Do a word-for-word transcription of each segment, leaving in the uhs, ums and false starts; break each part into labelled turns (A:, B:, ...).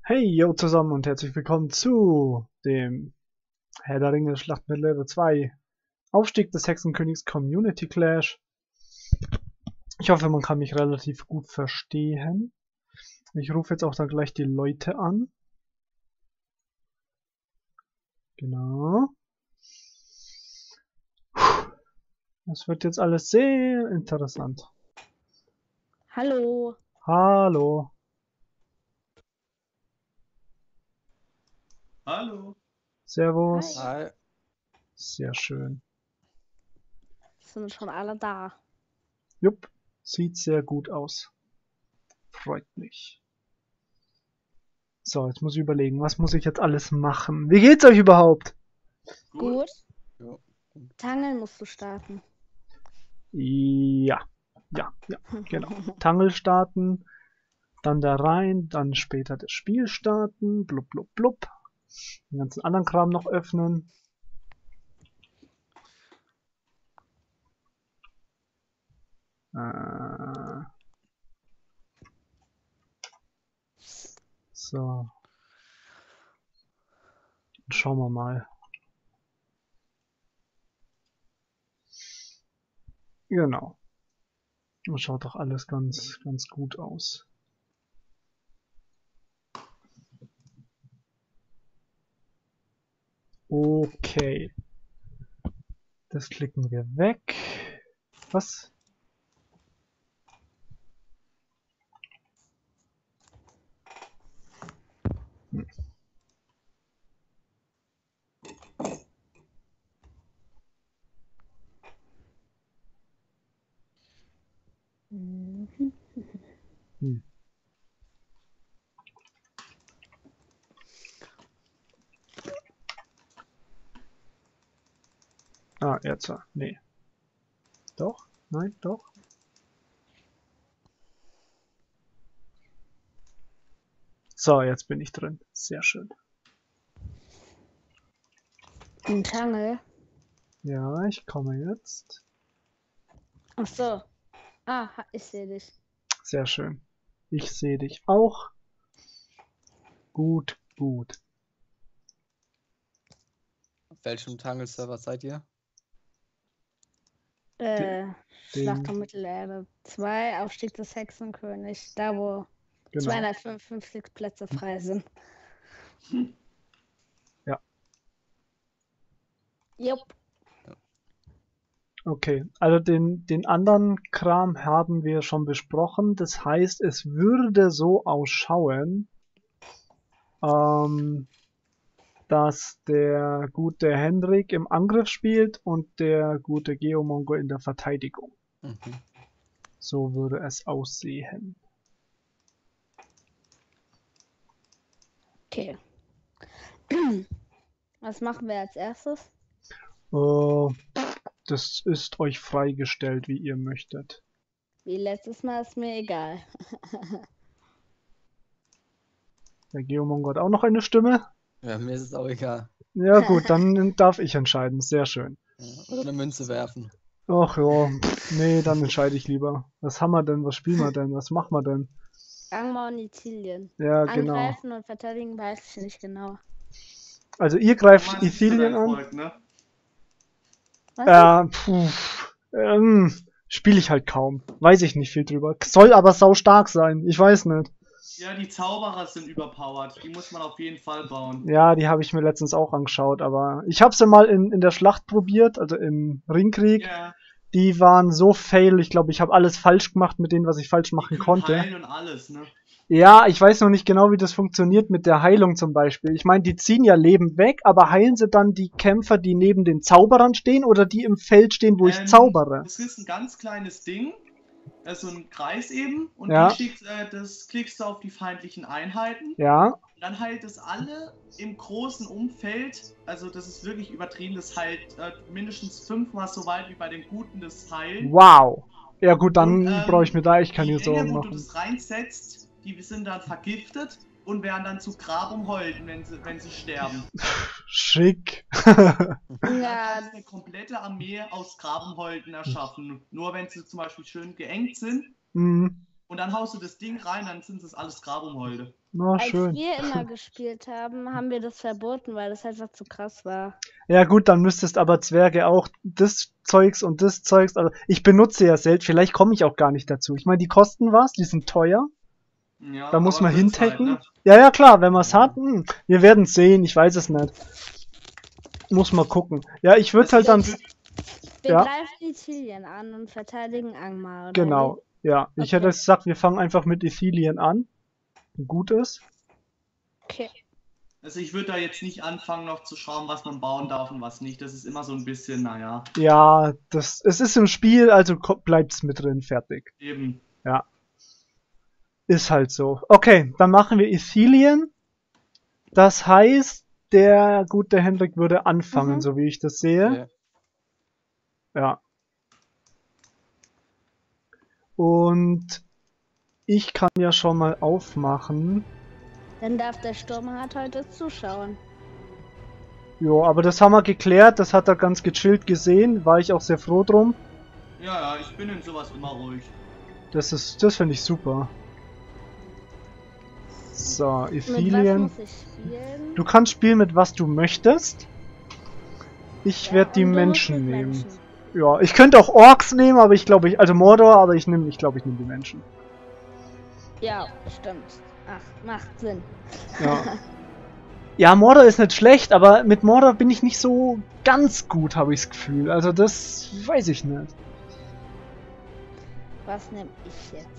A: Hey, yo zusammen und herzlich willkommen zu dem Herr der Ringe Schlacht mit Level zwei Aufstieg des Hexenkönigs Community Clash. Ich hoffe, man kann mich relativ gut verstehen. Ich rufe jetzt auch dann gleich die Leute an. Genau. Das wird jetzt alles sehr interessant.
B: Hallo.
A: Hallo.
C: Hallo.
A: Servus.
B: Hi.
A: Sehr schön.
B: Sind schon alle da?
A: Jupp, sieht sehr gut aus. Freut mich. So, jetzt muss ich überlegen, was muss ich jetzt alles machen? Wie geht's euch überhaupt?
B: Gut.
C: Ja.
B: Tangeln musst du starten.
A: Ja, ja, ja, genau. Tangel starten, dann da rein, dann später das Spiel starten, blub, blub, blub. Den ganzen anderen Kram noch öffnen. Äh, so. Dann schauen wir mal. Genau. Das schaut doch alles ganz, ganz gut aus. Okay. Das klicken wir weg. Was? Hm. Hm. Ah, jetzt. Nee. Doch? Nein, doch? So, jetzt bin ich drin. Sehr schön.
B: Ein Tangel?
A: Ja, ich komme jetzt.
B: Ach so. Ah, ich sehe dich.
A: Sehr schön. Ich sehe dich auch. Gut, gut.
C: Auf welchem Tangle-Server seid ihr?
B: Äh, Schlacht
A: den-
B: um Mittelerde zwei, Aufstieg des Hexenkönigs. Da, wo
A: Genau.
B: zweihundertfünfundfünfzig Plätze frei sind.
A: Ja.
B: Jupp.
A: Okay, also den, den anderen Kram haben wir schon besprochen. Das heißt, es würde so ausschauen, ähm, dass der gute Henrik im Angriff spielt und der gute Geomongo in der Verteidigung.
C: Mhm.
A: So würde es aussehen.
B: Okay. Was machen wir als erstes?
A: Äh, das ist euch freigestellt, wie ihr möchtet.
B: Wie letztes Mal ist mir egal.
A: Der Geomongo hat auch noch eine Stimme.
C: Ja, mir ist es auch egal.
A: Ja gut, dann darf ich entscheiden. Sehr schön.
C: Ja, oder eine Münze werfen.
A: Ach ja, pff, nee, dann entscheide ich lieber. Was haben wir denn? Was spielen wir denn? Was machen wir denn?
B: Angmar und Ithilien.
A: Ja, genau.
B: Angreifen und verteidigen weiß ich nicht genau.
A: Also ihr greift
D: Thomas,
A: Ithilien
D: dein
A: an.
D: Volk, ne?
B: Was?
A: Äh, puh, ähm, spiele ich halt kaum. Weiß ich nicht viel drüber. Soll aber sau stark sein. Ich weiß nicht.
D: Ja, die Zauberer sind überpowered. Die muss man auf jeden Fall bauen.
A: Ja, die habe ich mir letztens auch angeschaut, aber ich habe sie mal in, in der Schlacht probiert, also im Ringkrieg.
D: Ja,
A: Die waren so fail. Ich glaube, ich habe alles falsch gemacht mit denen, was ich falsch
D: die
A: machen
D: können
A: konnte.
D: heilen und alles, ne?
A: Ja, ich weiß noch nicht genau, wie das funktioniert mit der Heilung zum Beispiel. Ich meine, die ziehen ja Leben weg, aber heilen sie dann die Kämpfer, die neben den Zauberern stehen oder die im Feld stehen, wo ich
D: Ähm,
A: zaubere?
D: Das ist ein ganz kleines Ding. äh, So ein Kreis eben. Und
A: Ja.
D: die schickt, äh, das klickst du auf die feindlichen Einheiten.
A: Ja,
D: Und dann heilt es alle im großen Umfeld. Also das ist wirklich übertrieben. Das heilt äh, mindestens fünfmal so weit wie bei den Guten das Heilen.
A: wow. Ja gut, dann
D: Und, ähm,
A: brauche ich mir da echt keine
D: Die Dinge,
A: Sorgen
D: wo du
A: machen.
D: das reinsetzt, die sind dann vergiftet und werden dann zu Grabumholden, wenn sie, wenn sie sterben.
A: Schick.
D: Du
B: Ja,
D: kannst eine komplette Armee aus Grabumholden erschaffen. Nur wenn sie zum Beispiel schön geengt sind,
A: Hm,
D: und dann haust du das Ding rein, dann sind es alles Grabumholde.
A: Na,
B: Als
A: schön.
B: wir immer gespielt haben, haben wir das verboten, weil das einfach zu krass war.
A: Ja gut, dann müsstest aber Zwerge auch das Zeugs und das Zeugs, also ich benutze ja selten, vielleicht komme ich auch gar nicht dazu. Ich meine, die kosten was, die sind teuer,
D: Ja,
A: da muss
D: aber
A: man
D: wird's halt,
A: hintacken.
D: ne?
A: Ja, ja klar, wenn man es hat, hm, wir werden es sehen, ich weiß es nicht. Muss mal gucken. Ja, ich würde
D: Das
A: halt
D: ist
A: dann,
D: halt
B: Wir
A: Ja.
B: greifen Ithilien an und verteidigen Angmar. oder
A: genau, ja, ich
B: Okay.
A: hätte gesagt, wir fangen einfach mit Ithilien an. Gut ist.
B: wie? Okay.
D: Also ich würde da jetzt nicht anfangen noch zu schauen, was man bauen darf und was nicht. Das ist immer so ein bisschen, naja,
A: Ja, das, es ist im Spiel, also ko- bleibt's mit drin, fertig.
D: eben.
A: Ja. Ist halt so. Okay, dann machen wir Ithilien. Das heißt, der gute Hendrik würde anfangen,
B: Mhm.
A: so wie ich das sehe.
C: Okay.
A: Ja. Und ich kann ja schon mal aufmachen.
B: Dann darf der Sturmhart heute zuschauen.
A: Jo, aber das haben wir geklärt, das hat er ganz gechillt gesehen, war ich auch sehr froh drum.
D: Ja, ja, ich bin in sowas immer ruhig.
A: Das ist, das finde ich super. So,
B: Mit was
A: Ithilien.
B: muss ich spielen?
A: Du kannst spielen mit was du möchtest. Ich
B: Ja,
A: werde die
B: und du musst
A: Menschen
B: mit
A: nehmen.
B: Menschen.
A: Ja, ich könnte auch Orks nehmen, aber ich glaube ich, also Mordor, aber ich nehme, ich glaube ich nehme die Menschen.
B: Ja, stimmt. Ach, macht Sinn.
A: Ja. Ja, Mordor ist nicht schlecht, aber mit Mordor bin ich nicht so ganz gut, habe ich das Gefühl. Also das weiß ich nicht.
B: Was nehme ich jetzt?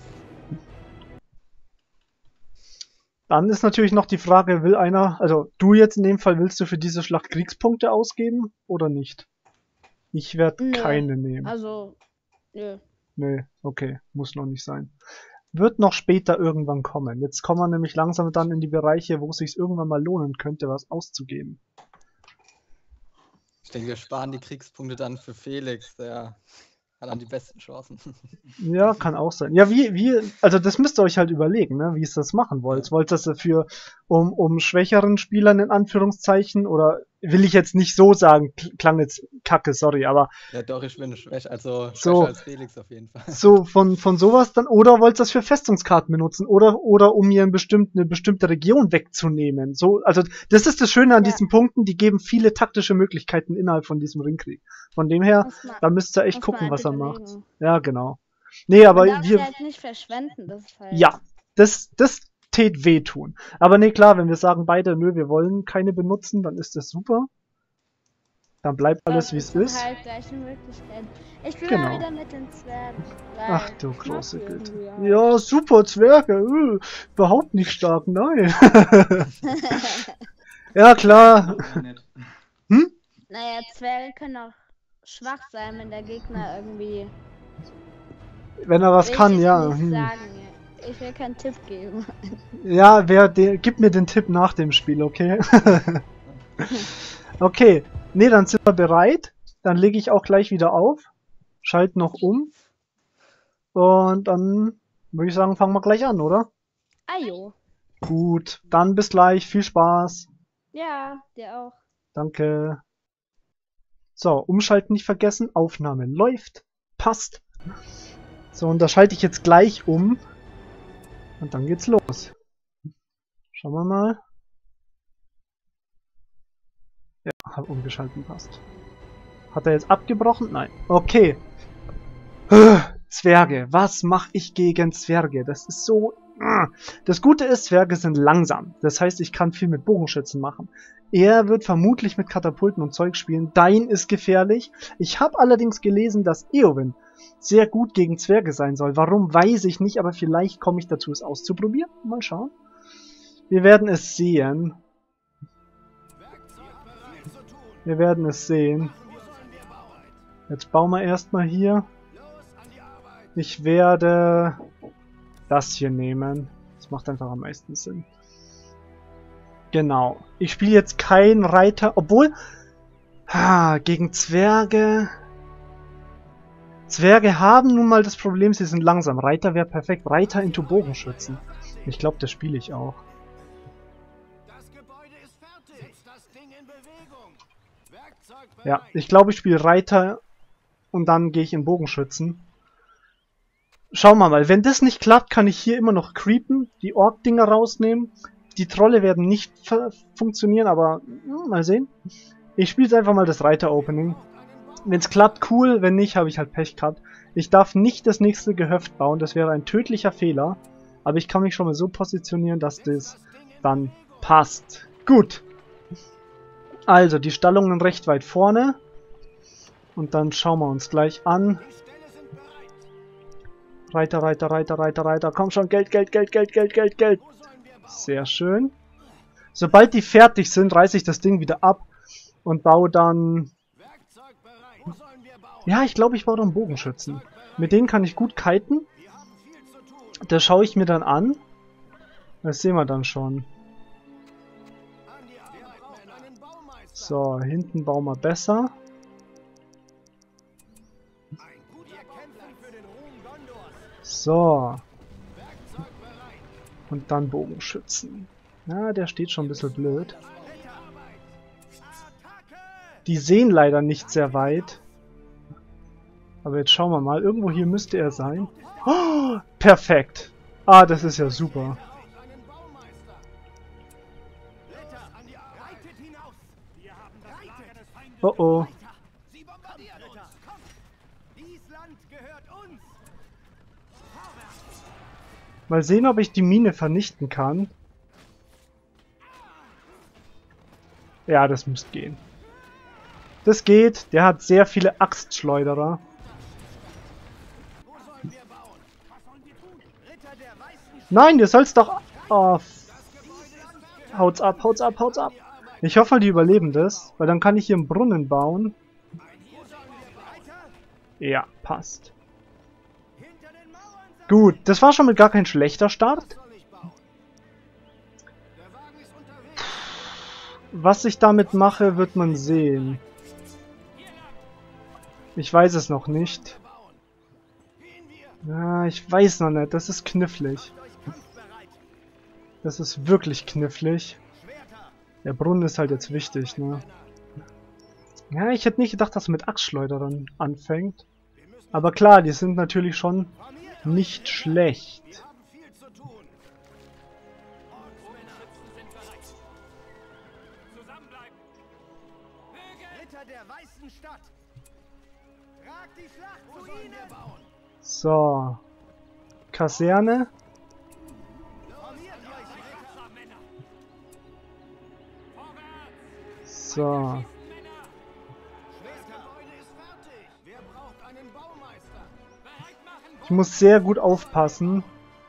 A: Dann ist natürlich noch die Frage, will einer, also du jetzt in dem Fall, willst du für diese Schlacht Kriegspunkte ausgeben oder nicht? Ich werde
B: Nö.
A: keine nehmen.
B: Also, nö.
A: Nee, okay, muss noch nicht sein. Wird noch später irgendwann kommen. Jetzt kommen wir nämlich langsam dann in die Bereiche, wo es sich irgendwann mal lohnen könnte, was auszugeben.
C: Ich denke, wir sparen die Kriegspunkte dann für Felix, der hat dann die besten Chancen.
A: Ja, kann auch sein. Ja, wie, wie, also das müsst ihr euch halt überlegen, ne, wie ihr das machen wollt.
C: Ja.
A: Wollt ihr das für, um, um schwächeren Spielern in Anführungszeichen, oder will ich jetzt nicht so sagen, kl- klang jetzt kacke, sorry, aber
C: Ja, doch, ich bin schwächer, also
A: So.
C: schwächer als Felix auf jeden Fall.
A: so von, von sowas dann, oder wollt ihr das für Festungskarten benutzen, oder, oder um mir ein bestimmt, eine bestimmte Region wegzunehmen. So, also das ist das Schöne an
B: Ja.
A: diesen Punkten, die geben viele taktische Möglichkeiten innerhalb von diesem Ringkrieg. Von dem her,
B: Muss man,
A: da müsst ihr echt
B: muss
A: gucken,
B: man
A: was er
B: halt
A: macht.
B: überlegen.
A: Ja, genau. Nee, aber
B: Man darf
A: wir,
B: sie halt nicht verschwenden, das ist halt...
A: ja, das, das tät wehtun. Aber nee, klar, wenn wir sagen beide, nö, wir wollen keine benutzen, dann ist das super. Dann bleibt alles,
B: Das
A: wie es
B: sind
A: ist.
B: Halt gleiche Möglichkeiten. Ich spiele
A: Genau.
B: mal wieder mit den Zwergen. weil
A: Ach du
B: ich mag
A: große
B: die
A: Güte.
B: irgendwie halt.
A: Ja, super, Zwerge. Äh, überhaupt nicht stark, nein. Ja, klar.
D: Ja, nett.
B: Naja, Zwerge können auch schwach sein, wenn der Gegner irgendwie...
A: Wenn er was
B: Will ich
A: kann,
B: jetzt
A: ja.
B: nicht
A: Hm.
B: sagen. Ich will keinen Tipp geben.
A: Ja, wer den, gib mir den Tipp nach dem Spiel, okay? Okay, nee, dann sind wir bereit. Dann lege ich auch gleich wieder auf. Schalte noch um. Und dann würde ich sagen, fangen wir gleich an, oder?
B: Ajo.
A: Gut, dann bis gleich. Viel Spaß.
B: Ja, dir auch.
A: Danke. So, umschalten nicht vergessen. Aufnahme läuft. Passt. So, und da schalte ich jetzt gleich um. Und dann geht's los. Schauen wir mal. Ja, hab umgeschalten, passt. Hat er jetzt abgebrochen? Nein. Okay. Zwerge. Was mache ich gegen Zwerge? Das ist so... Das Gute ist, Zwerge sind langsam. Das heißt, ich kann viel mit Bogenschützen machen. Er wird vermutlich mit Katapulten und Zeug spielen. Dein ist gefährlich. Ich habe allerdings gelesen, dass Eowyn sehr gut gegen Zwerge sein soll. Warum, weiß ich nicht, aber vielleicht komme ich dazu, es auszuprobieren. Mal schauen. Wir werden es sehen. Wir werden es sehen. Jetzt bauen wir erstmal hier. Ich werde das hier nehmen. Das macht einfach am meisten Sinn. Genau. Ich spiele jetzt keinen Reiter, obwohl... Ha, gegen Zwerge... Zwerge haben nun mal das Problem, sie sind langsam. Reiter wäre perfekt. Reiter into Bogenschützen. Ich glaube, das spiele ich auch. Ja, ich glaube, ich spiele Reiter und dann gehe ich in Bogenschützen. Schauen wir mal, wenn das nicht klappt, kann ich hier immer noch creepen, die Ork-Dinger rausnehmen. Die Trolle werden nicht funktionieren, aber hm, mal sehen. Ich spiele jetzt einfach mal das Reiter-Opening. Wenn es klappt, cool, wenn nicht, habe ich halt Pech gehabt. Ich darf nicht das nächste Gehöft bauen, das wäre ein tödlicher Fehler. Aber ich kann mich schon mal so positionieren, dass das dann passt. Gut. Also, die Stallungen recht weit vorne. Und dann schauen wir uns gleich an. Reiter, Reiter, Reiter, Reiter, Reiter. Komm schon, Geld, Geld, Geld, Geld, Geld, Geld, Geld. Sehr schön. Sobald die fertig sind, reiße ich das Ding wieder ab und baue dann... Ja, ich glaube, ich baue dann Bogenschützen. Mit denen kann ich gut kiten. Das schaue ich mir dann an. Das sehen wir dann schon. So, hinten bauen wir besser. So. Und dann Bogenschützen. Ja, der steht schon ein bisschen blöd. Die sehen leider nicht sehr weit. Aber jetzt schauen wir mal. Irgendwo hier müsste er sein. Oh, perfekt. Ah, das ist ja super. Oh oh. Mal sehen, ob ich die Mine vernichten kann. Ja, das müsste gehen. Das geht. Der hat sehr viele Axtschleuderer. Nein, du sollst doch... Oh, haut's ab, haut's ab, haut's ab. Ich hoffe, die überleben das, weil dann kann ich hier einen Brunnen bauen. Ja, passt. Gut, das war schon mal gar kein schlechter Start. Was ich damit mache, wird man sehen. Ich weiß es noch nicht. Ja, ich weiß noch nicht. Das ist knifflig. Das ist wirklich knifflig. Der Brunnen ist halt jetzt wichtig, ne? Ja, ich hätte nicht gedacht, dass er mit Axtschleuderern anfängt. Aber klar, die sind natürlich schon nicht schlecht. So. Kaserne. So. Ich muss sehr gut aufpassen,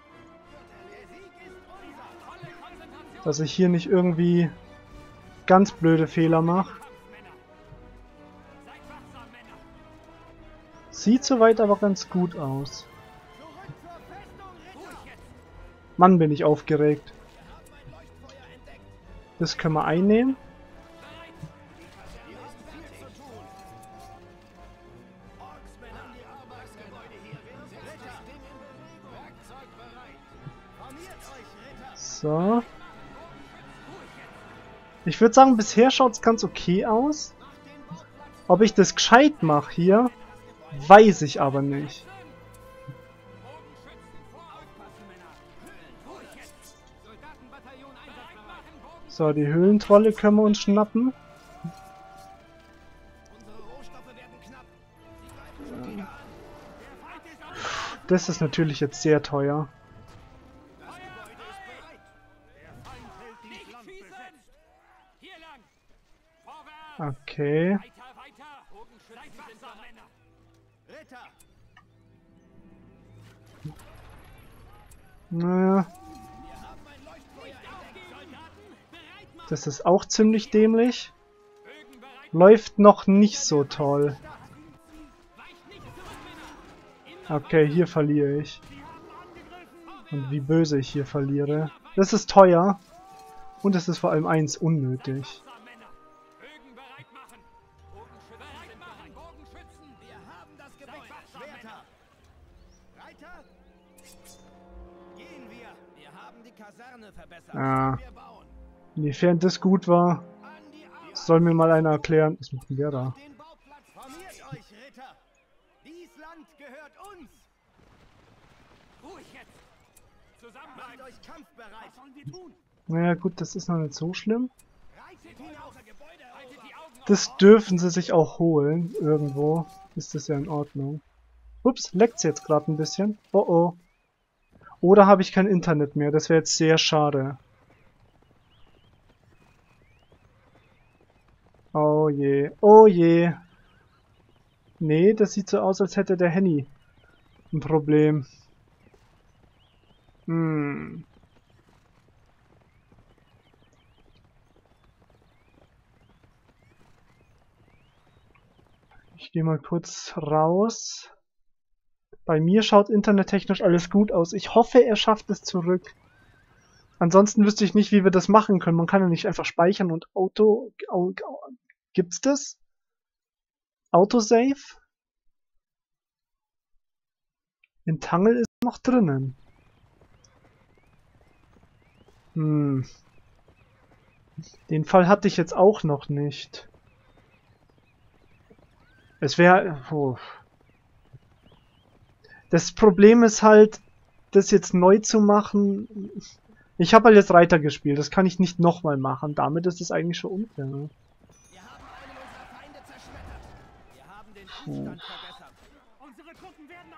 A: dass ich hier nicht irgendwie ganz blöde Fehler mache. Sieht soweit aber ganz gut aus. Mann, bin ich aufgeregt. Das können wir einnehmen. So. Ich würde sagen, bisher schaut es ganz okay aus. Ob ich das gescheit mache hier, weiß ich aber nicht. So, die Höhlentrolle können wir uns schnappen. Das ist natürlich jetzt sehr teuer. Okay. Naja. Das ist auch ziemlich dämlich. Läuft noch nicht so toll. Okay, hier verliere ich. Und wie böse ich hier verliere. Das ist teuer. Und es ist vor allem eins unnötig. Ah. Inwiefern das gut war, soll mir mal einer erklären. Was macht denn der da?
E: Macht euch kampfbereit. Was sollen wir tun?
A: Naja gut, das ist noch nicht so schlimm.
E: Reitet hinaus. Haltet die Augen
A: Das dürfen sie sich auch holen. Irgendwo ist das ja in Ordnung. Ups, leckt's jetzt gerade ein bisschen. Oh oh. Oder habe ich kein Internet mehr? Das wäre jetzt sehr schade. Oh je. Oh je. Nee, das sieht so aus, als hätte der Henny ein Problem. Hm. Ich gehe mal kurz raus. Bei mir schaut internettechnisch alles gut aus. Ich hoffe, er schafft es zurück. Ansonsten wüsste ich nicht, wie wir das machen können. Man kann ja nicht einfach speichern und Auto... Au, au, gibt's das? Autosave? In Tangle ist noch drinnen. Hm. Den Fall hatte ich jetzt auch noch nicht. Es wäre... Oh. Das Problem ist halt, das jetzt neu zu machen. Ich habe halt jetzt Reiter gespielt, das kann ich nicht nochmal machen. Damit ist es eigentlich schon unfair. Ne?
E: Wir haben einen unserer Feinde zerschmettert. Wir haben den Zustand verbessert. Unsere Truppen werden...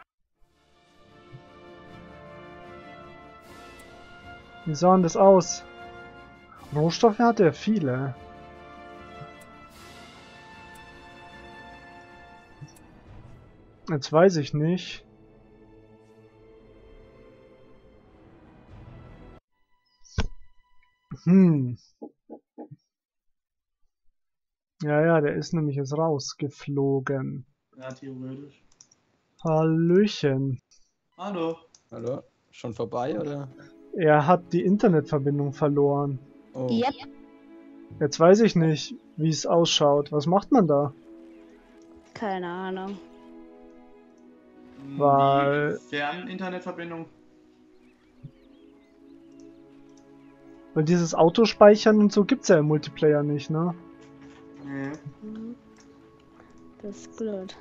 A: Wie sah denn das aus? Rohstoffe hat er viele. Jetzt weiß ich nicht. Hm. Ja, ja, der ist nämlich jetzt rausgeflogen.
D: Ja, theoretisch.
A: Hallöchen.
D: Hallo.
C: Hallo? Schon vorbei, oder?
A: Er hat die Internetverbindung verloren.
C: Oh.
B: Yep.
A: Jetzt weiß ich nicht, wie es ausschaut. Was macht man da?
B: Keine Ahnung.
A: Weil-
D: Die Fern-Internetverbindung.
A: Weil dieses Autospeichern und so gibt's ja im Multiplayer nicht, ne?
D: Nee.
B: Mhm. Das ist blöd.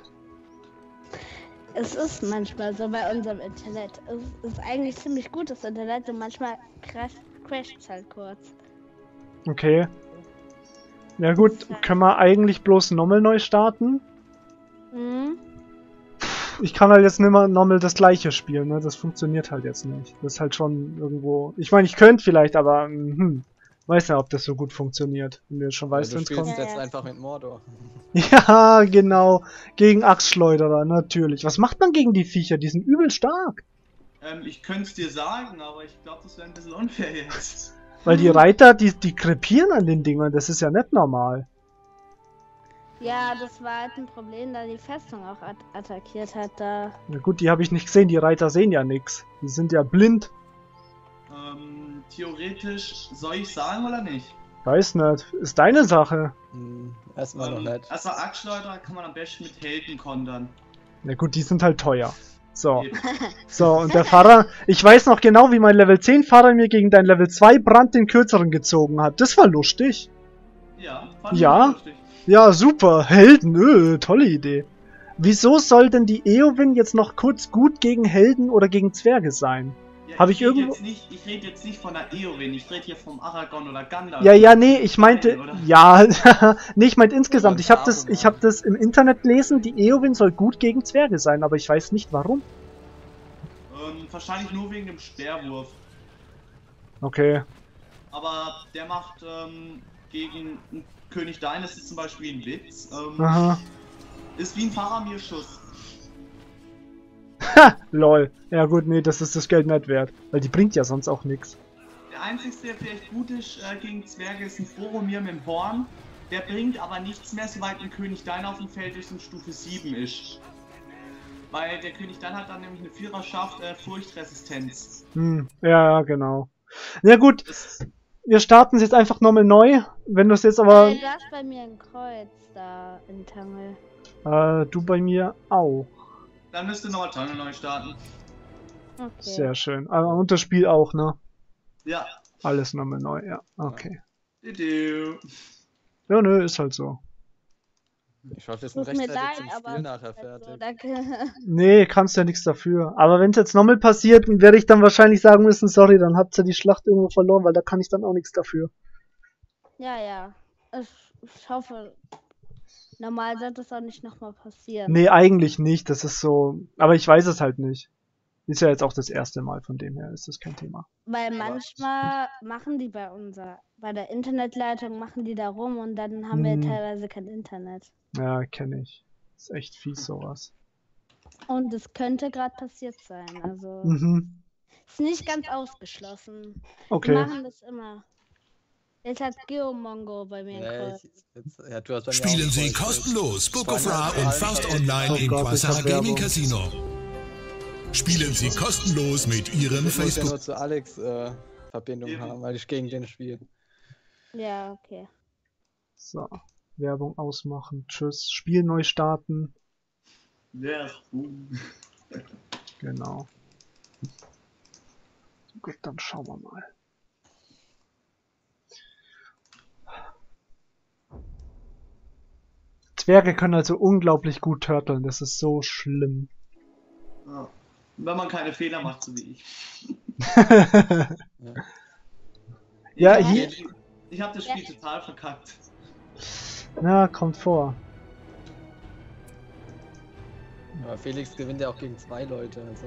B: Es ist manchmal so bei unserem Internet. Es ist eigentlich ziemlich gut, das Internet, und manchmal crasht es halt kurz.
A: Okay. Ja gut, können wir eigentlich bloß nochmal neu starten?
B: Mhm.
A: Ich kann halt jetzt nicht mehr nochmal das gleiche spielen, ne? Das funktioniert halt jetzt nicht. Das ist halt schon irgendwo... Ich meine, ich könnte vielleicht, aber... Hm, weiß nicht, ob das so gut funktioniert. Wenn du jetzt schon weißt,
C: du
A: wenn's
C: spielst
A: kommt.
C: jetzt
B: Ja, ja.
C: einfach mit Mordor.
A: Ja, genau. Gegen Axtschleuderer, natürlich. Was macht man gegen die Viecher? Die sind übel stark.
D: Ähm, ich könnte es dir sagen, aber ich glaube, das wäre ein bisschen unfair jetzt.
A: Weil die Reiter, die, die krepieren an den Dingern. Das ist ja nicht normal.
B: Ja, das war halt ein Problem, da die Festung auch at attackiert hat. Da.
A: Na gut, die habe ich nicht gesehen. Die Reiter sehen ja nichts. Die sind ja blind.
D: Ähm, theoretisch, soll ich sagen oder nicht?
A: Weiß nicht. Ist deine Sache.
C: Hm, erstmal
D: Ähm,
C: noch nicht.
D: erstmal Axtschleuderer kann man am besten mit Helden kontern.
A: Na gut, die sind halt teuer. So.
D: Eben.
A: So, und der Fahrer, ich weiß noch genau, wie mein Level zehn Fahrer mir gegen dein Level zwei Brand den kürzeren gezogen hat. Das war lustig.
D: Ja, fand ich
A: Ja.
D: lustig.
A: Ja, super. Helden, öh, tolle Idee. Wieso soll denn die Eowyn jetzt noch kurz gut gegen Helden oder gegen Zwerge sein?
D: Ja,
A: Hab ich
D: rede
A: irgendwo-
D: jetzt nicht, ich rede jetzt nicht von der Eowyn, ich rede hier vom Aragorn oder Gandalf.
A: Ja, ja, nee, ich meinte,
D: Oder?
A: ja, nee, ich meinte insgesamt.
C: Oder
A: Ich habe das,
C: Saruman.
A: ich habe das im Internet gelesen, die Eowyn soll gut gegen Zwerge sein, aber ich weiß nicht warum.
D: Ähm, wahrscheinlich nur wegen dem Speerwurf.
A: Okay.
D: Aber der macht ähm, gegen einen König Dain, das ist zum Beispiel ein Witz, ähm,
A: Aha.
D: ist wie ein Faramir-Schuss.
A: Ha, lol. Ja gut, nee, das ist das Geld nicht wert, weil die bringt ja sonst auch nichts.
D: Der einzige, der vielleicht gut ist äh, gegen Zwerge, ist ein Boromir mit dem Horn. Der bringt aber nichts mehr, soweit ein König Dain auf dem Feld ist und Stufe sieben ist. Weil der König Dain hat dann nämlich eine Viererschaft äh, Furchtresistenz.
A: Hm, ja, ja, genau. Ja gut,
D: Das,
A: wir starten es jetzt einfach nochmal neu. Wenn du es jetzt aber,
B: Äh, du hast bei mir ein Kreuz da in Tangle.
A: äh, du bei mir auch.
D: dann müsste nochmal Tangle neu starten.
B: Okay.
A: Sehr schön. Ah, und das Spiel auch, ne?
D: Ja.
A: Alles nochmal neu, ja. Okay.
D: Du-du.
A: Ja, nö, ist halt so.
C: Ich hoffe, wir sind
B: Tut mir
C: rechtzeitig
B: leid,
C: zum
B: aber
C: Spiel nachher
B: also,
C: fertig.
B: danke.
A: Nee, kannst ja nichts dafür. Aber wenn es jetzt nochmal passiert, werde ich dann wahrscheinlich sagen müssen, sorry, dann habt ihr die Schlacht irgendwo verloren, weil da kann ich dann auch nichts dafür.
B: Ja, ja. Ich, ich hoffe, normal sollte es auch nicht nochmal passieren.
A: Nee, eigentlich nicht. Das ist so. Aber ich weiß es halt nicht. Ist ja jetzt auch das erste Mal, von dem her ist das kein Thema.
B: Weil manchmal machen die bei unserer, bei der Internetleitung machen die da rum und dann haben wir
A: Hm.
B: teilweise kein Internet.
A: Ja, kenne ich. Ist echt fies sowas.
B: Und es könnte gerade passiert sein. Also
A: Mhm.
B: ist nicht ganz ausgeschlossen. Die
A: Okay.
B: machen das immer. Jetzt hat Geomongo bei mir
C: Ja,
B: einen
C: ich,
B: Call.
C: jetzt, ja, du hast bei mir
F: Spielen
C: auch
F: Sie
C: einen Call.
F: kostenlos Book of
C: Freunde,
F: Ra
C: vor
F: und
C: allem
F: Fast
C: bei-
F: Online
A: Oh
F: im
A: Gott, ich
F: Quasar
A: hab
F: Gaming
A: Werbung.
F: Casino. Spielen Sie kostenlos mit Ihrem
C: Ich muss ja
F: Facebook.
C: nur zu Alex äh, Verbindung
D: Eben.
C: haben, weil ich gegen den spiele.
B: Ja, okay.
A: So. Werbung ausmachen. Tschüss. Spiel neu starten.
D: Ja, boom.
A: Genau. Gut, dann schauen wir mal. Zwerge können also unglaublich gut turteln. Das ist so schlimm.
D: Ja. Wenn man keine Fehler macht, so wie ich.
A: Ja,
D: ich
A: hier-
D: hab, ich habe das Spiel total verkackt.
A: Na, kommt vor.
C: Aber Felix gewinnt ja auch gegen zwei Leute, also.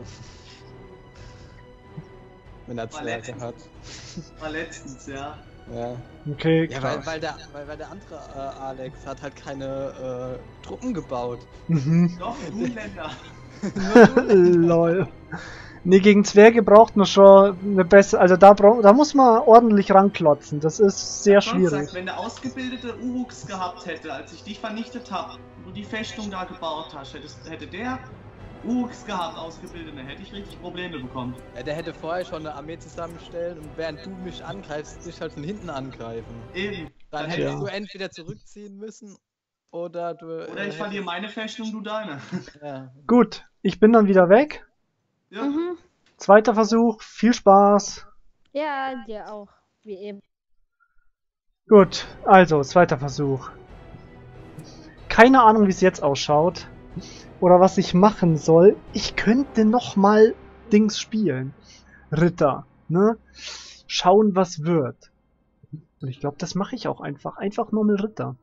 C: Wenn er
D: War
C: Zwerge
D: letztens.
C: hat.
D: War letztens, ja.
C: Ja.
A: Okay,
C: Ja,
A: klar.
C: weil, weil, der, weil, weil der andere äh, Alex hat halt keine äh, Truppen gebaut.
A: Mhm.
D: Doch, Dunländer.
A: Lol. Nee, gegen Zwerge braucht man schon eine bessere, also da, brauch, da muss man ordentlich ranklotzen. Das ist sehr
D: Sonst
A: schwierig.
D: sagt, wenn der ausgebildete Uruks gehabt hätte, als ich dich vernichtet habe und die Festung da gebaut hast, hättest, hätte der Uruks gehabt, ausgebildete, hätte ich richtig Probleme bekommen.
C: Ja, der hätte vorher schon eine Armee zusammenstellen und während du mich angreifst, dich halt von hinten angreifen.
D: Eben.
C: Dann
D: Dann
C: hättest
A: Ja.
C: du entweder zurückziehen müssen oder du.
D: Oder ich
C: äh,
D: verliere meine Festung, du deine.
C: Ja.
A: Gut, ich bin dann wieder weg.
D: Ja.
B: Mhm.
A: Zweiter Versuch, viel Spaß.
B: Ja, dir auch. Wie eben.
A: Gut, also, zweiter Versuch. Keine Ahnung, wie es jetzt ausschaut. Oder was ich machen soll. Ich könnte nochmal Dings spielen. Ritter, ne? Schauen, was wird. Und ich glaube, das mache ich auch einfach. Einfach nur mit Ritter.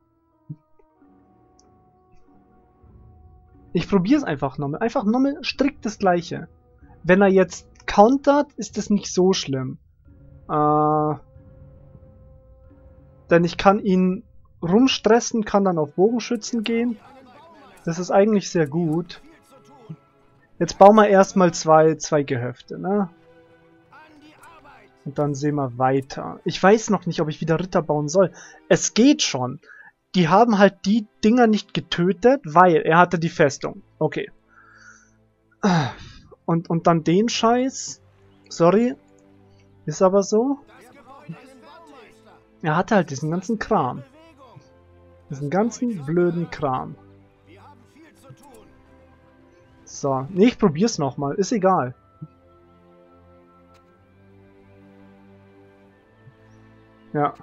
A: Ich probiere es einfach nochmal. Einfach nochmal strikt das Gleiche. Wenn er jetzt countert, ist das nicht so schlimm. Äh, denn ich kann ihn rumstressen, kann dann auf Bogenschützen gehen. Das ist eigentlich sehr gut. Jetzt bauen wir erstmal zwei, zwei Gehöfte, ne? Und dann sehen wir weiter. Ich weiß noch nicht, ob ich wieder Ritter bauen soll. Es geht schon. Die haben halt die Dinger nicht getötet, weil er hatte die Festung. Okay. Und, und dann den Scheiß. Sorry. Ist aber so. Er hatte halt diesen ganzen Kram. Diesen ganzen blöden Kram. So. Nee, ich probier's nochmal. Ist egal. Ja.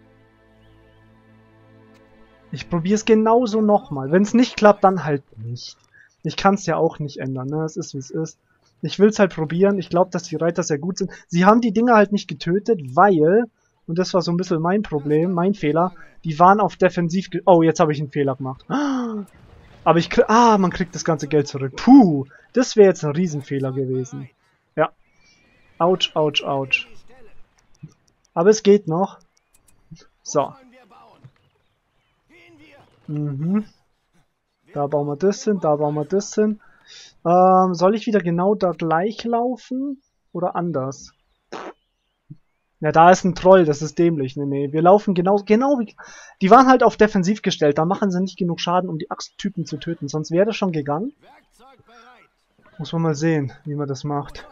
A: Ich probier's genauso nochmal. Wenn es nicht klappt, dann halt nicht. Ich kann es ja auch nicht ändern, ne? Es ist, wie es ist. Ich will's halt probieren. Ich glaube, dass die Reiter sehr gut sind. Sie haben die Dinger halt nicht getötet, weil, und das war so ein bisschen mein Problem, mein Fehler, die waren auf Defensiv... ge oh, jetzt habe ich einen Fehler gemacht. Aber ich krieg... Ah, man kriegt das ganze Geld zurück. Puh, das wäre jetzt ein Riesenfehler gewesen. Ja. Autsch, autsch, autsch. Aber es geht noch. So. Mhm. Da bauen wir das hin, da bauen wir das hin. Ähm, soll ich wieder genau da gleich laufen? Oder anders? Ja, da ist ein Troll, das ist dämlich. Nee, nee, wir laufen genau, genau wie... Die waren halt auf Defensiv gestellt, da machen sie nicht genug Schaden, um die Axttypen zu töten. Sonst wäre das schon gegangen. Muss man mal sehen, wie man das macht.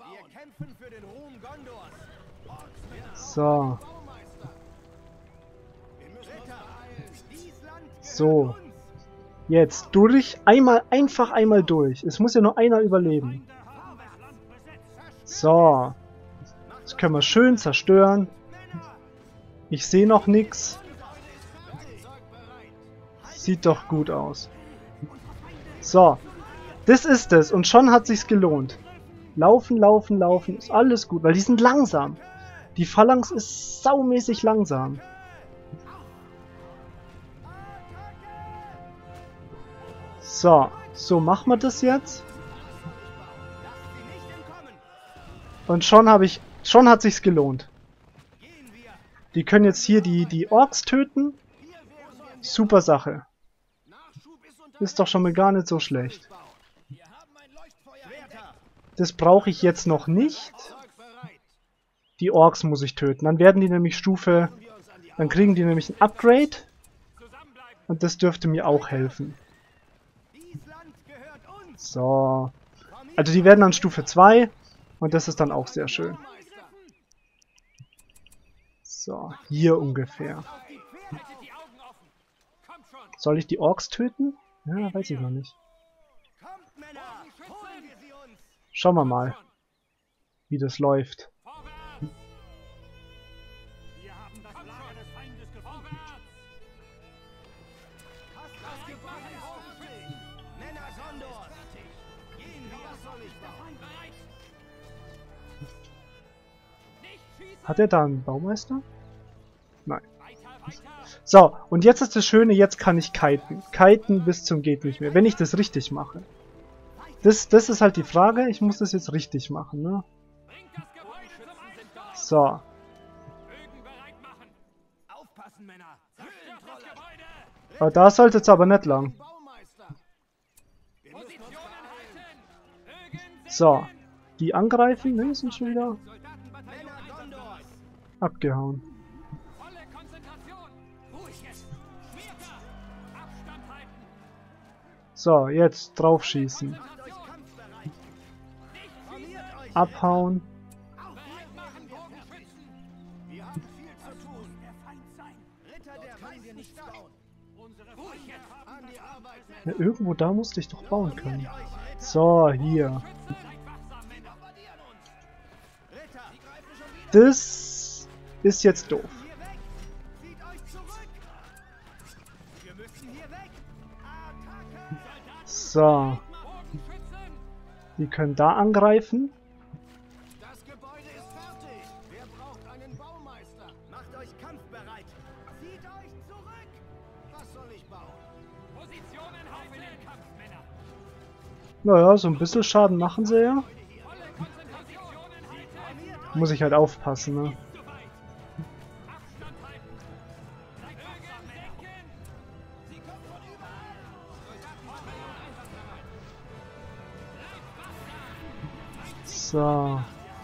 A: So. So. Jetzt durch. Einmal, einfach einmal durch. Es muss ja nur einer überleben. So. Das können wir schön zerstören. Ich sehe noch nichts. Sieht doch gut aus. So. Das ist es. Und schon hat sich's gelohnt. Laufen, laufen, laufen. Ist alles gut. Weil die sind langsam. Die Phalanx ist saumäßig langsam. So. So machen wir das jetzt. Und schon habe ich... Schon hat sich's gelohnt. Die können jetzt hier die, die Orks töten. Super Sache. Ist doch schon mal gar nicht so schlecht. Das brauche ich jetzt noch nicht. Die Orks muss ich töten. Dann werden die nämlich Stufe... Dann kriegen die nämlich ein Upgrade. Und das dürfte mir auch helfen. So. Also die werden dann Stufe zwei. Und das ist dann auch sehr schön. So, hier ungefähr. Soll ich die Orks töten? Ja, weiß ich noch nicht. Schauen wir mal, wie das läuft. Hat er da einen Baumeister? Nein. So, und jetzt ist das Schöne, jetzt kann ich kiten. Kiten bis zum geht nicht mehr, wenn ich das richtig mache. Das, das ist halt die Frage, ich muss das jetzt richtig machen, ne? So. Aber da sollte es aber nicht lang. So. Die angreifen, ne, sind schon wieder abgehauen. So, jetzt drauf schießen. Abhauen. Ja, irgendwo da musste ich doch bauen können. So, hier. Das ist jetzt doof. So. Die können da angreifen.
E: Das Gebäude ist fertig. Wer braucht einen Baumeister? Macht euch kampfbereit. Zieht euch zurück. Was soll ich bauen? Positionen halten, Kampfmänner.
A: Naja, so ein bisschen Schaden machen sie ja. Muss ich halt aufpassen, ne? So.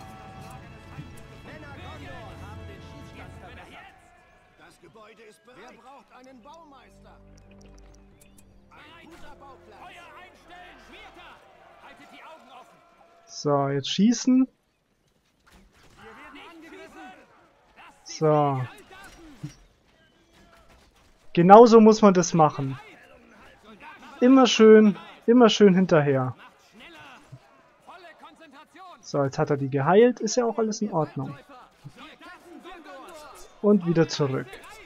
E: Das Gebäude ist bereit. Wer braucht einen Baumeister? Ein guter Bauplatz. Feuer einstellen, Schwerter. Haltet die Augen offen.
A: So, jetzt schießen. So. Genauso muss man das machen. Immer schön, immer schön hinterher. So, jetzt hat er die geheilt. Ist ja auch alles in Ordnung. Und wieder zurück.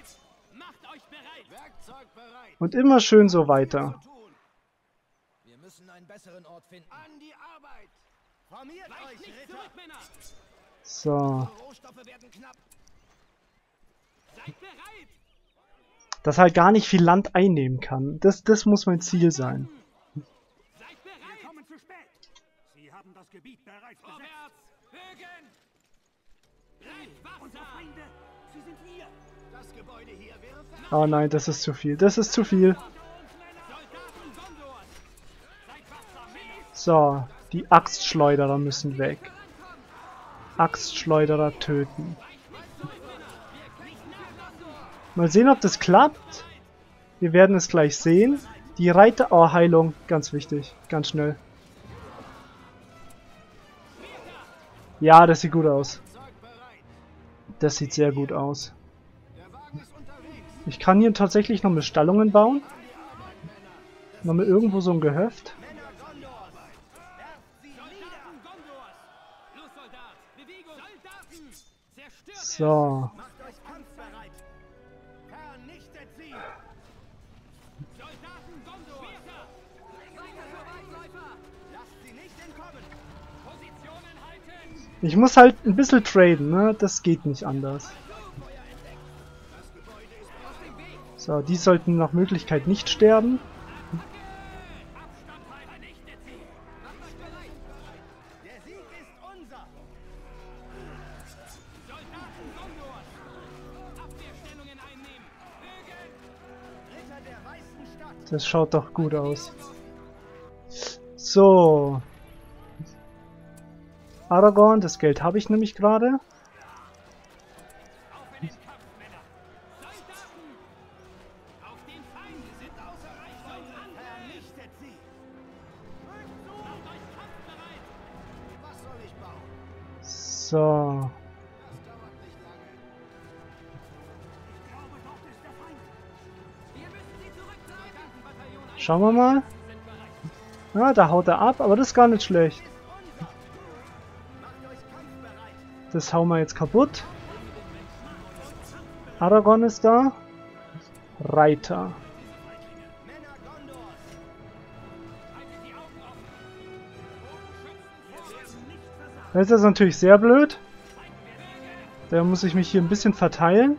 A: Und immer schön so weiter.
E: Wir müssen einen besseren Ort finden. An die Arbeit. Formiert euch, Ritter.
A: So.
E: Rohstoffe werden knapp. Seid bereit.
A: Dass er halt gar nicht viel Land einnehmen kann. Das, das muss mein Ziel sein.
E: Seid bereit. Wir kommen zu spät. Sie haben das Gebiet bereits besetzt. Bögen. Bleibt wach. Unsere Feinde, sie sind hier. Das Gebäude hier wäre fertig.
A: Oh nein, das ist zu viel. Das ist zu viel. So, die Axtschleuderer müssen weg. Axtschleuderer töten. Mal sehen, ob das klappt. Wir werden es gleich sehen. Die Reiter... Oh, Heilung. Ganz wichtig. Ganz schnell. Ja, das sieht gut aus. Das sieht sehr gut aus. Ich kann hier tatsächlich noch mit Stallungen bauen. Noch mal irgendwo so ein Gehöft. So. Ich muss halt ein bisschen traden, ne? Das geht nicht anders. So, die sollten nach Möglichkeit nicht sterben. Das schaut doch gut aus. So. Aragorn, das Geld habe ich nämlich gerade. So. Schauen wir mal. Ja, da haut er ab, aber das ist gar nicht schlecht. Das hauen wir jetzt kaputt. Aragorn ist da. Reiter. Das ist natürlich sehr blöd. Da muss ich mich hier ein bisschen verteilen.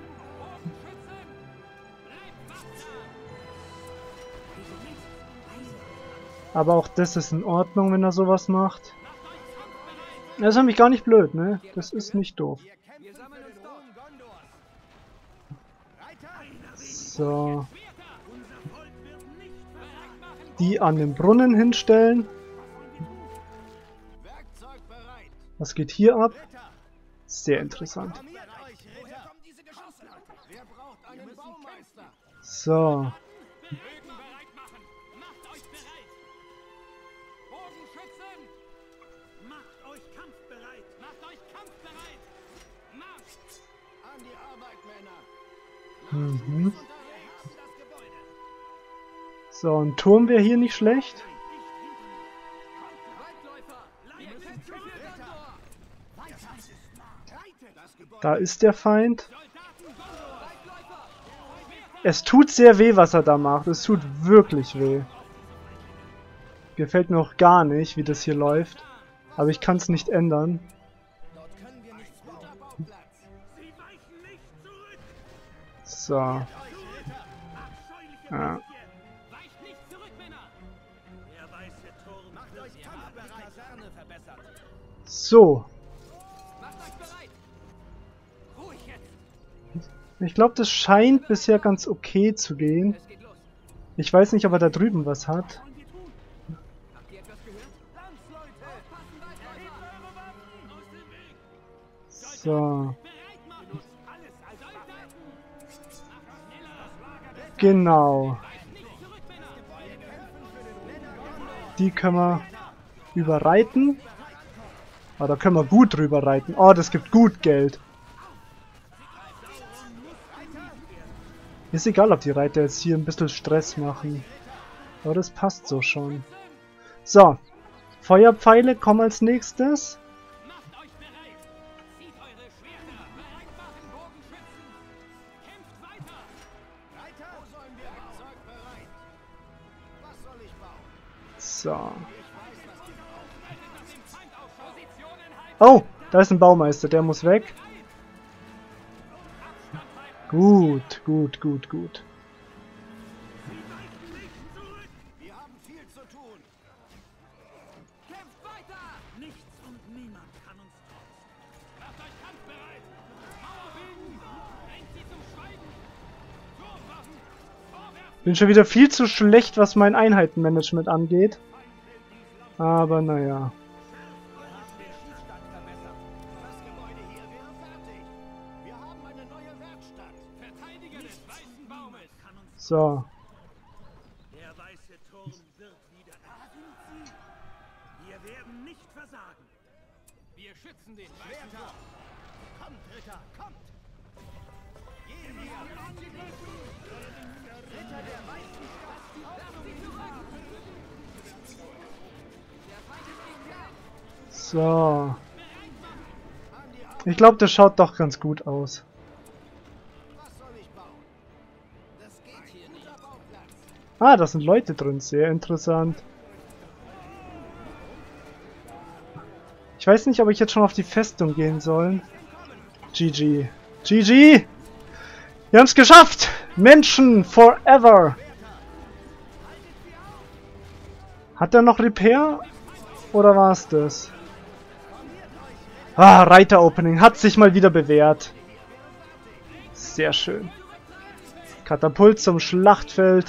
A: Aber auch das ist in Ordnung, wenn er sowas macht. Das ist nämlich gar nicht blöd, ne? Das ist nicht doof. So. Die an den Brunnen hinstellen. Was geht hier ab? Sehr interessant. So. Mhm. So, ein Turm wäre hier nicht schlecht. Da ist der Feind. Es tut sehr weh, was er da macht. Es tut wirklich weh. Gefällt mir auch gar nicht, wie das hier läuft. Aber ich kann es nicht ändern. So. Ja. So. Ich glaube, das scheint bisher ganz okay zu gehen. Ich weiß nicht, ob er da drüben was hat. So. Genau. Die können wir überreiten. Ah, da können wir gut drüber reiten. Oh, das gibt gut Geld. Ist egal, ob die Reiter jetzt hier ein bisschen Stress machen. Aber das passt so schon. So. Feuerpfeile kommen als nächstes. So. Oh, da ist ein Baumeister, der muss weg. Gut, gut, gut, gut.
E: Wir haben viel zu tun. Kämpft weiter! Nichts und niemand kann uns trotzen. Macht euch kampfbereit! Mauer bilden! Bringt sie zum Schweigen! Sturmwaffen! Vorwärts!
A: Bin schon wieder viel zu schlecht, was mein Einheitenmanagement angeht. Aber naja. So.
E: Der weiße Turm wird wieder erhalten. Wir werden nicht versagen. Wir schützen den weißen Turm. Kommt, Ritter, kommt! Gehen wir! Ritter der weißen Stadt! Lasst sie zurück! Der Feind ist gegen
A: So. Ich glaube, das schaut doch ganz gut aus. Ah, da sind Leute drin, sehr interessant. Ich Ich weiß nicht, ob ich jetzt schon auf die Festung gehen soll. G G. G G! Wir haben es geschafft! Menschen forever! Hat er noch Repair? Oder war es das? Ah, Reiter-Opening. Hat sich mal wieder bewährt. Sehr schön. Katapult zum Schlachtfeld.